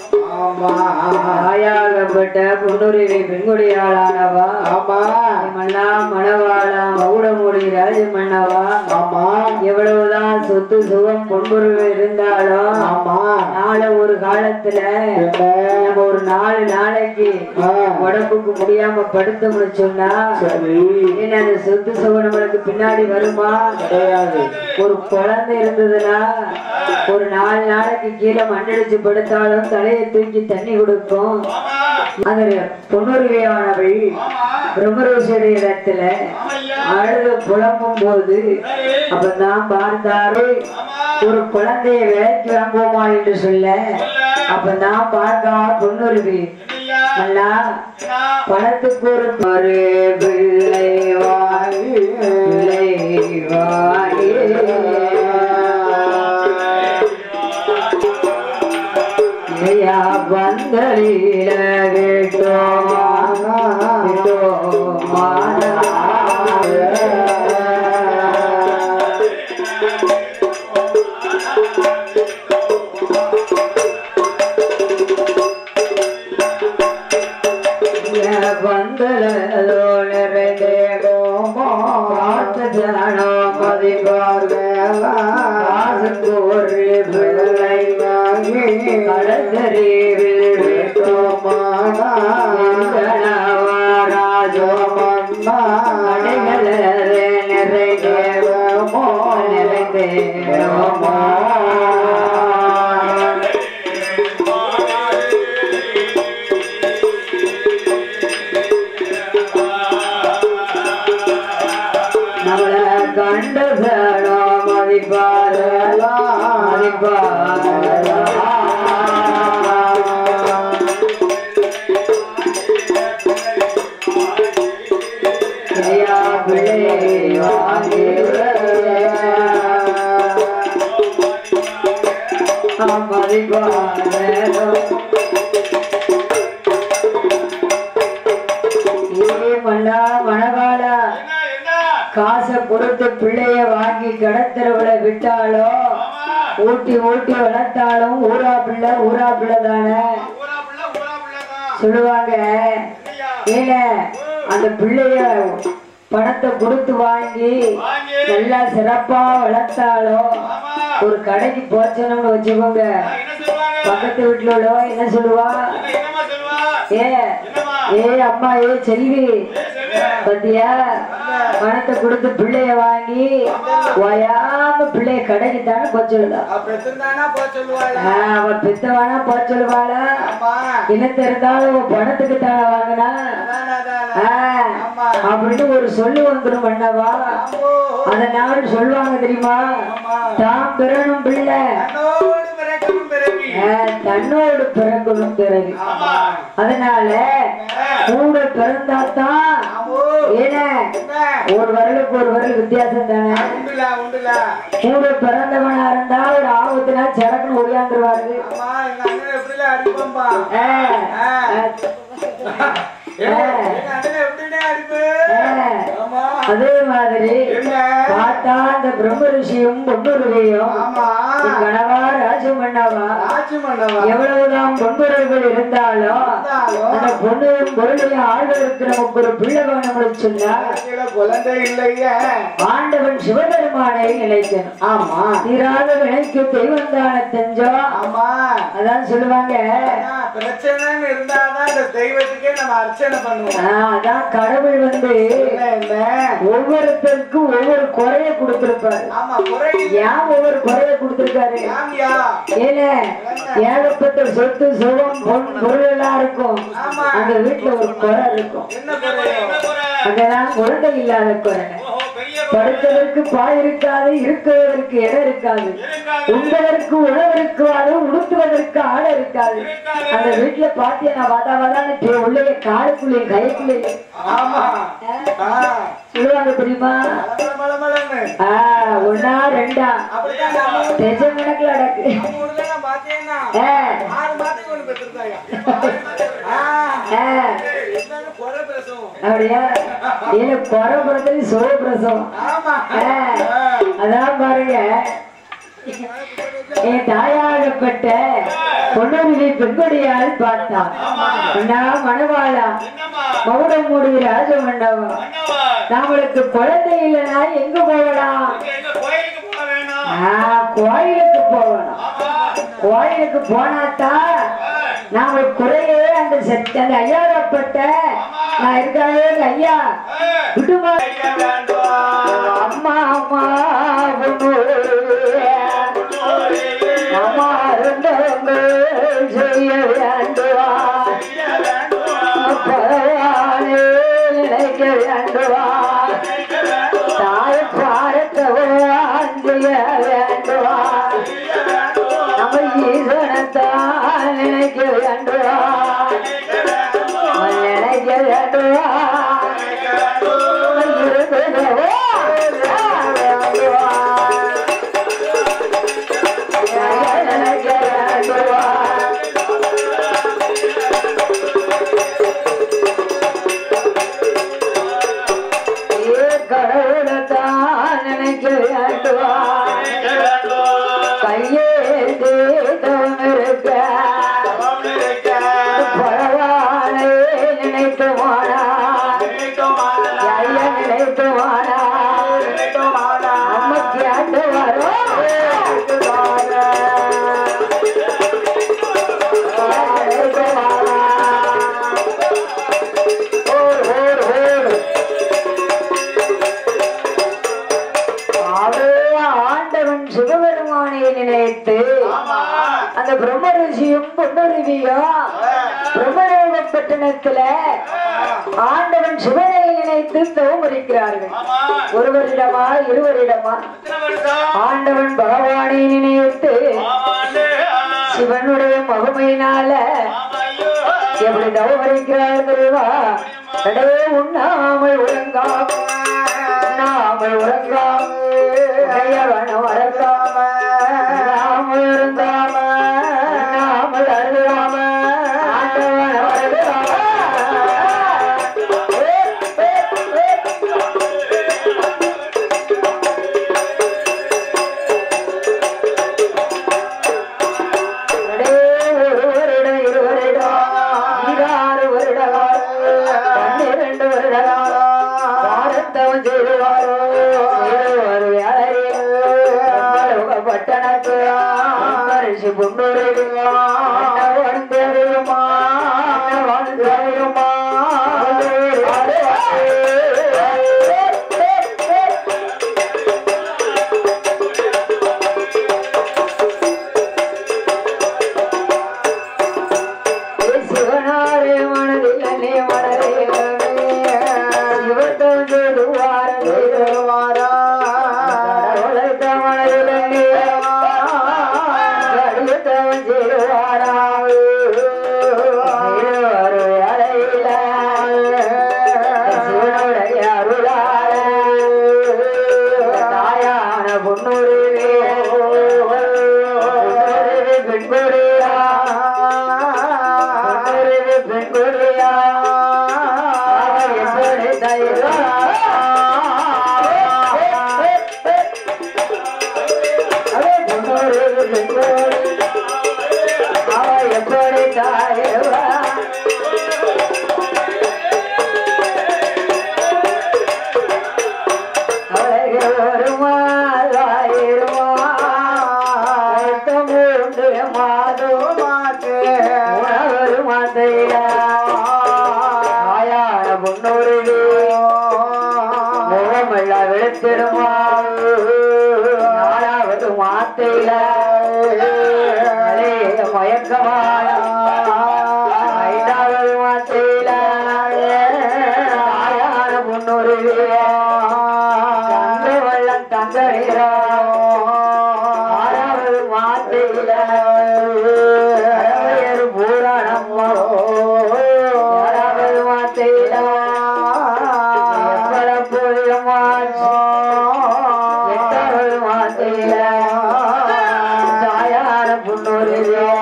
ஆயாகப்பட்ட பொன்னுரிமை பெண்குடியாளானவா ஆமா மன்னா மணவாளா மகுடமூடி ராஜ மன்னவா ஆமா எவ்வளவுதான் சொத்து சுகம் பொன்பொருள் இருந்தாலும் ஆமா நாளை ஒரு காலத்துல நம்ம ஒரு நாலு நாளைக்கு உடம்புக்கு முடியாம படுத்த முடிச்சோம்னா என்ன அந்த சொத்து சுகம் நம்மளுக்கு பின்னாடி வருமா கிடையாது. ஒரு குழந்தை இருந்ததுன்னா ஒரு நாலு நாளைக்கு கீழே மண்ணடிச்சு படுத்தாலும் தலையை தூக்கி தண்ணி கொடுக்கும். அந்த பொன்னுரிமையானவள் பிரம்மரோஷியுடைய இடத்துல அழுது புலம்பும் போது அப்பதான் பார்த்தாரு ஒரு குழந்தைய வேலைக்கு வாங்குவோமா என்று சொல்ல அப்பதான் பார்த்தா பொன்னுரிமை அண்ணா பணத்துக்கு ஒரு மறு பிள்ளை வாங்கி பிள்ளை வாங்கி வந்தலில விட்டோமா விட்டோமா வந்தலோ நிறைந்தேகோமோ பார்த்ததானோ மதிப்பார்க்கு ஒரு பிள்ளை வாங்கி கடற்கரையில் விட்டோமானா ராஜோ மன்னா அடைகளே நிறைந்தேகோமோ நிறைந்தேகோமோ கண்டசனோ மதிப்பாரலா மதிப்பாரலா ஜெயா பிள்ளை வாங்கி மதிப்பாரலோ மன்னா மணவாளா காசை பொறுத்து பிள்ளைய வாங்கி கடத்தரவுல விட்டாலோ ஊட்டி ஊட்டி வளர்த்தாலும் ஊரா பிள்ளை ஊரா பிள்ளை தானே சொல்லுவாங்க. ஏன அந்த பிள்ளைய பணத்தை கொடுத்து வாங்கி நல்லா சிறப்பா வளர்த்தாலும் ஒரு கடைக்கு போச்சோம்னு வச்சுக்கோங்க பக்கத்து வீட்டுல உள்ளவா என்ன சொல்லுவா ஏ ஏ அம்மா ஏ செல்வி பத்தியா பணத்தை கொடுத்து பிள்ளைய வாங்கி ஓயாம பிள்ளைய கடைக்கு தானே போக சொல்லுதா அவ பெத்தவானா போக சொல்லுவாளா என்ன தெரிந்தாலும் பணத்துக்கு தானே வாங்கினா அப்படின்னு ஒரு சொல்லு வந்துடும் பண்ணவா அதனால சொல்லுவாங்க தெரியுமா தான் பிறனும் பிள்ளை தன்னோடு பிறக்கணும் பிறகு அதனால கூட பிறந்தாத்தான் ஏன ஒரு வரலுக்கு ஒரு வரல் வித்தியாசம் தானே. கூட பிறந்தவனா இருந்தா ஒரு ஆபத்துனா சரக்குன்னு ஒடியாந்துருவாரு. அதே மாதிரி பார்த்தா அந்த பிரம்ம ரிஷியும் பொன்னுருவையும் கணவா ராஜமன்னவா எவ்வளவுதான் பொன்பொருள்கள் இருந்தாலும் அந்த பொண்ணையும் பொருளையும் ஆழ்வதற்கு நமக்கு ஒரு பிள்ளை வேணும் சொன்னா குழந்தை இல்லையா ஆண்டவன் சிவபெருமானை நினைக்கணும். ஆமா தீராத வினைக்கு தெய்வம் தான தெரிஞ்சோம். ஆமா அதான் சொல்லுவாங்க பிரச்சனை இருந்தாதான் அந்த தெய்வத்துக்கே நம்ம அர்ச்சனை பண்ணுவோம். அதான் கடவுள் வந்து ஒவ்வொருத்தருக்கும் ஒவ்வொரு குறைய கொடுத்திருப்பாரு. ஏன் ஒவ்வொரு குறைய கொடுத்திருக்காரு? ஏன்னா ஏகப்பட்ட சொத்து சுகம் பொன் பொருள் எல்லாம் இருக்கும். அந்த வீட்டுல ஒரு குறை இருக்கும். அதெல்லாம் குழந்தை இல்லாத குறை. படுத்ததற்கு பாய் இருக்காது, இருக்கிறதற்கு இடம் இருக்காது, உண்பதற்கு உணவு இருக்காது, உடுத்துவதற்கு ஆடை இருக்காது. அந்த வீட்டுல பாத்தியா வாதா வாதான்னு உள்ளே காலுக்குள்ளே கைக்குள்ளே சொல்லுவாங்க தெரியுமா? ஒன்னா ரெண்டா தெஜ கணக்குல அடக்கு. அப்படியா? நீங்க குறை பிரசவம் சோழ பிரசவம். அதான் பாருங்க என் தாயாகப்பட்ட பொன்னொழி பெண்கொடியால் பார்த்தான். மணவாளா மகுடம் மூடுகிற ராஜமண்டபம் நம்மளுக்கு குழந்தை இல்லைன்னா எங்க போகலாம்? கோயிலுக்கு போகணும். கோயிலுக்கு போனாத்தான் நாம குறையே அந்த சக்தி அந்த ஐயாகப்பட்ட நான் இருக்காவே ஐயா விடுமா அம்மா அம்மா அம்மா செய்ய வேண்டுவா பரவானே நினைக்க வேண்டுவா தாய் பாரத்தவோ அந்திய வேண்டுவா நம்ம ஈசனத்தான் நினைக்க வேண்டுவா நினைக்க வேண்டுவா அந்த பிரம்ம ரிஷியும் பொன்னருவியும் பிரம்மலோகப்பட்டினத்துல ஆண்டவன் சிவனை நினைத்து தவம் இருக்கிறார்கள். ஒருவரிடமா இருவரிடமா? ஆண்டவன் பகவானை நினைத்து சிவனுடைய மகிமையினால எப்படி தவம் இருக்கிறார்கள்? உண்ணாமல் உறங்காம உண்ணாமல் உறங்காம வரங்காம நாமல் இருந்தாம நாமல் அழுகாம ஆண்டவன் வருகிறாம ஒரு வருடம் இரு வருடம் ஈராறு வருடம் பன்னிரண்டு வருடம் பாரத்தவன் செய்வாரோ ஒரு வேலையில் பட்டணத்து ரிஷி பொன்னுரையுமா வாழ்ந்தறியுமா வாழ்ந்தறியுமா சிவனாரே மனதில் நீ மனதே சிவத்தம் சொல்லுவாரா மனதில் நீ கடிதம் செய்வார் வருமா வருமா மூன்று மாதோ மாத்து ஒரு மாதையில ஆயான முன்னூறு முகமெல்லாம் வெளுத்திடுமா நாலாவது மாத்தையில மயக்கமான ஐந்தாவது மாத்தையில ஆயான முன்னூறு தங்க வெள்ளம் தங்க நீரா ஆறாவது மாத்தையில பூராணம் ஏழாவது மாத்தையில எட்டாவது மாத்தையில தாயான புன்னூறு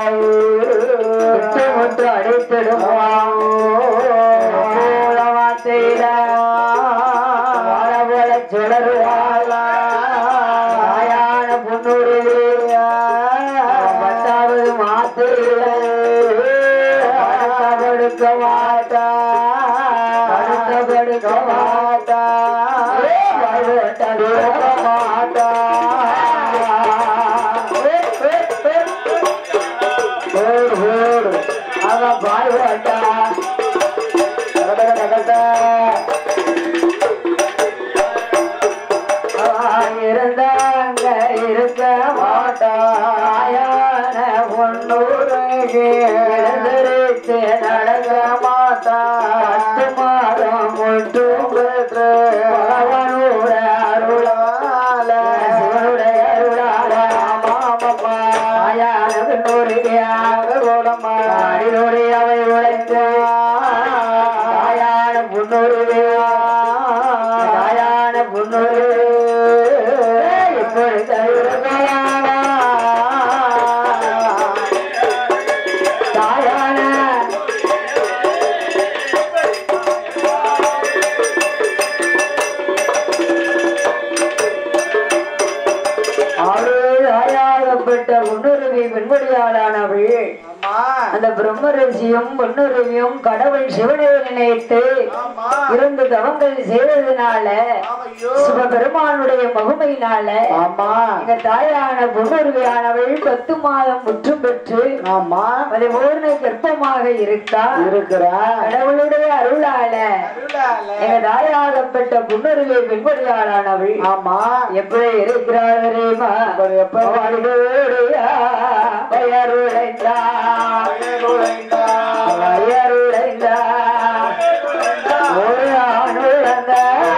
முட்டு அடைத்திடுவான் மாத்தையில வாழ போல சுடருவாள் தாயான புன்னூறு பத்தாவது மாத்தையில படுக்க மாட்டா படுக்க படுக்க மாட்டா மாட்டா அவன் பாடுவாட்டா இருந்தாங்க இருக்க மாட்டாயான பொன்னூருக்கு எழுந்திருச்சு நடக்க மாட்டா பத்து மாதம் முட்டு பெற்று பகவானோட அருளால சிவனுடைய அருளால மாமப்பா ஆயான பொன்னூருக்கு ஆகோடம்மா அடியோடி அவை உழைத்து ஆயான பொன்னூருக்கு ஆயான பொன்னூரு இப்படி தாயான ஆயாகப்பட்ட முன்னுரிமை பெண்படியாளானவள் அந்த பிரம்ம ரிஷியும் பொன்னுரிமையும் கடவுள் சிவனை நினைத்து இரண்டு தவங்கள் செய்ததுனால சிவபெருமானுடைய மகுமையினால எங்க தாயான பொன்னுரிமையானவள் பத்து மாதம் முற்றும் பெற்று பதிமூணு கர்ப்பமாக இருக்கா இருக்கிறா கடவுளுடைய அருளால எங்க தாயாகப்பட்ட பொன்னுரிமை பெண்படியாளானவள் ஆமா எப்படி இருக்கிறார் தெரியுமா எப்ப பெயருழைந்தா பெயருழைந்தா ஒரு ஆணுழந்த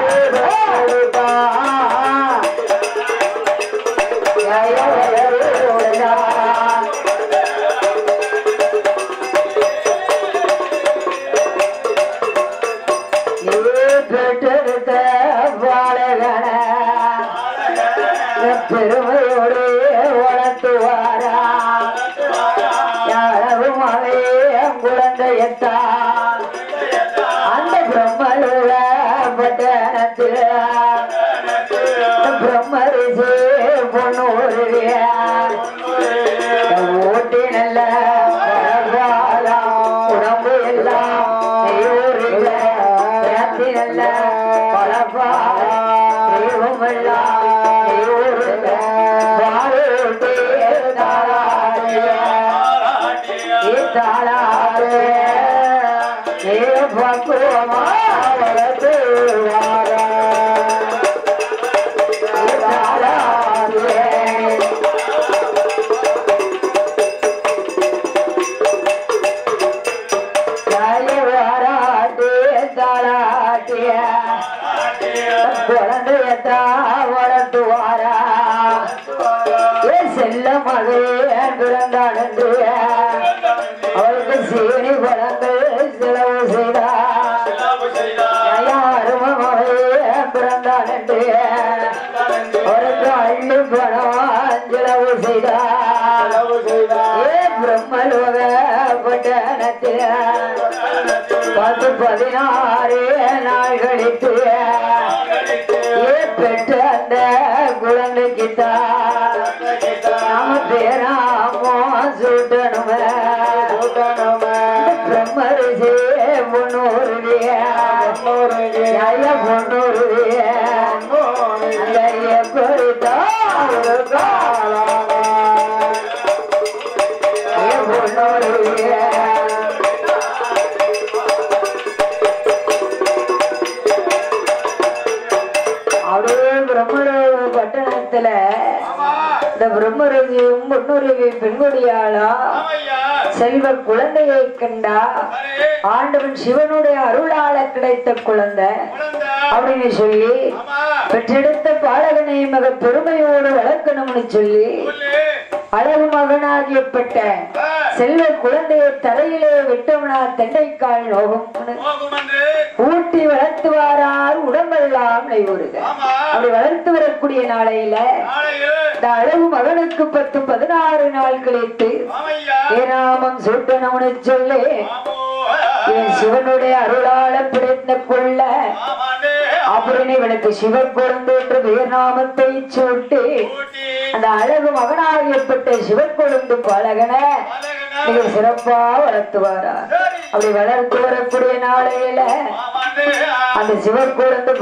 பெற்றெடுத்த பாலகன பெருமையோடு வளர்த்துவாரா யாரும் அவே குழந்தையத்தா அந்த பிரம்மலோட பட்டணத்தில் பிரம்ம ரிஷி பொன்னூரிய ஓட்டி நல்ல உடம்பு எல்லாம் நெய்யூரில் ஏத்தி நல்ல பழப்பா தெய்வம் எல்லாம் நெய்யூரில் பாலூட்டி தாளாடிய தாளாடு ஏ பக்குவமா வளர்த்து வாரா குழந்தையத்தா வளர்த்துவாரா செல்ல மகே பிறந்தான் என்று அவளுக்கு சீனி பழங்கள் செலவு செய்தார் யாரும் மகே பிறந்தான் என்று அவருக்கு அள்ளி பணம் செலவு செய்தார் ஏ பிரம்மலோக பட்டணத்தில் பத்து பதினாறு நாள் கழித்து பெற்ற அந்த குழந்தைக்குத்தான் நாம பேராமோ சூட்டணுமே பிரம்ம ரிஷி பொன்னூரு பொன்னூரு அந்த அப்படியே பிரம்மரோக பட்டணத்துல இந்த பிரம்மருதியும் பொன்னுருவி பெண்கொடியாளா செல்வ குழந்தையை கண்டா ஆண்டவன் சிவனுடைய அருளால கிடைத்த குழந்தை அப்படின்னு சொல்லி பெற்றெடுத்த பாலகனை மக பெருமையோடு வளர்க்கணும்னு சொல்லி அழகு மகனாகியப்பட்ட செல்வ குழந்தையை தலையிலே விட்டோம்னா தெண்டைக்கால் நோகும் ஊட்டி வளர்த்துவாரால் உடம்பெல்லாம் நெய்வுறுக. அப்படி வளர்த்து வரக்கூடிய நாளையில இந்த அழகு மகனுக்கு பத்து பதினாறு நாள் கழித்து ஏராமம் சூட்டணும்னு சொல்லி என் சிவனுடைய அருளால பிடித்த கொள்ள அப்படின்னு இவனுக்கு சிவன் கொழுந்து என்று பெயர் நாமத்தை சூட்டி அந்த அழகு மகனாகியப்பட்ட சிவன் கொழுந்து பாலகனை மிக சிறப்பா வளர்த்துவாரா. அப்படி வளர்த்து வரக்கூடிய நாளையில அந்த சிவன் கொழுந்து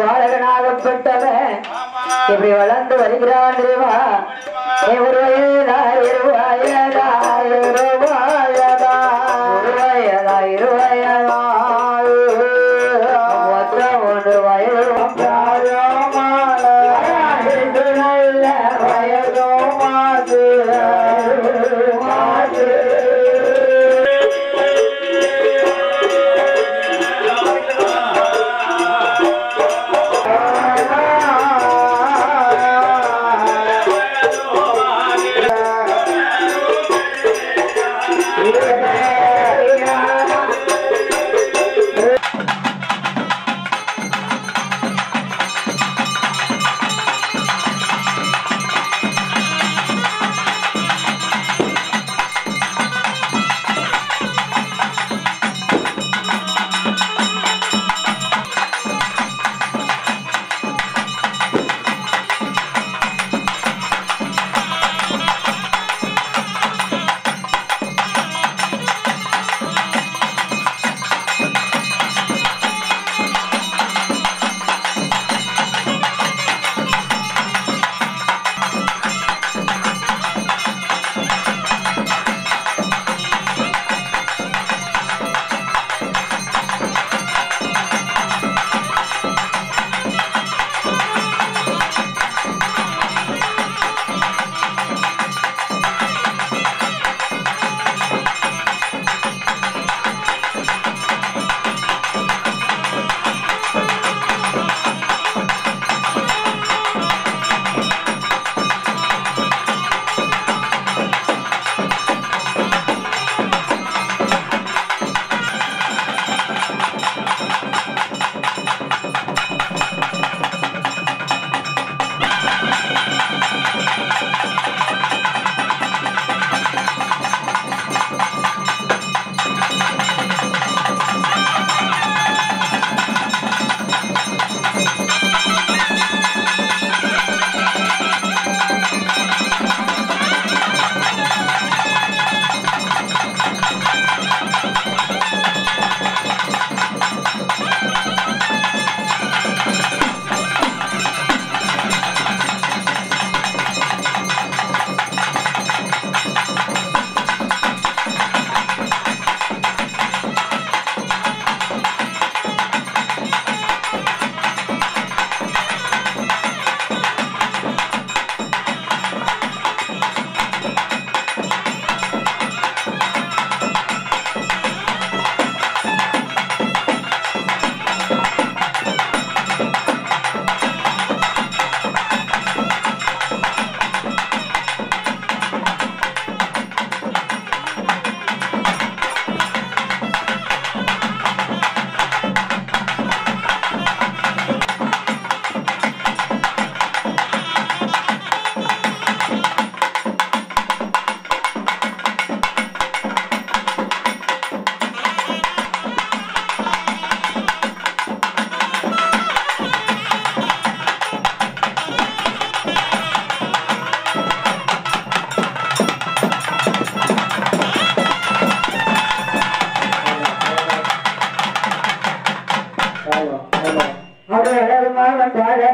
பாலகனாகப்பட்டவன் இப்படி வளர்ந்து வருகிறான். ஒரு வயதாயிருவாய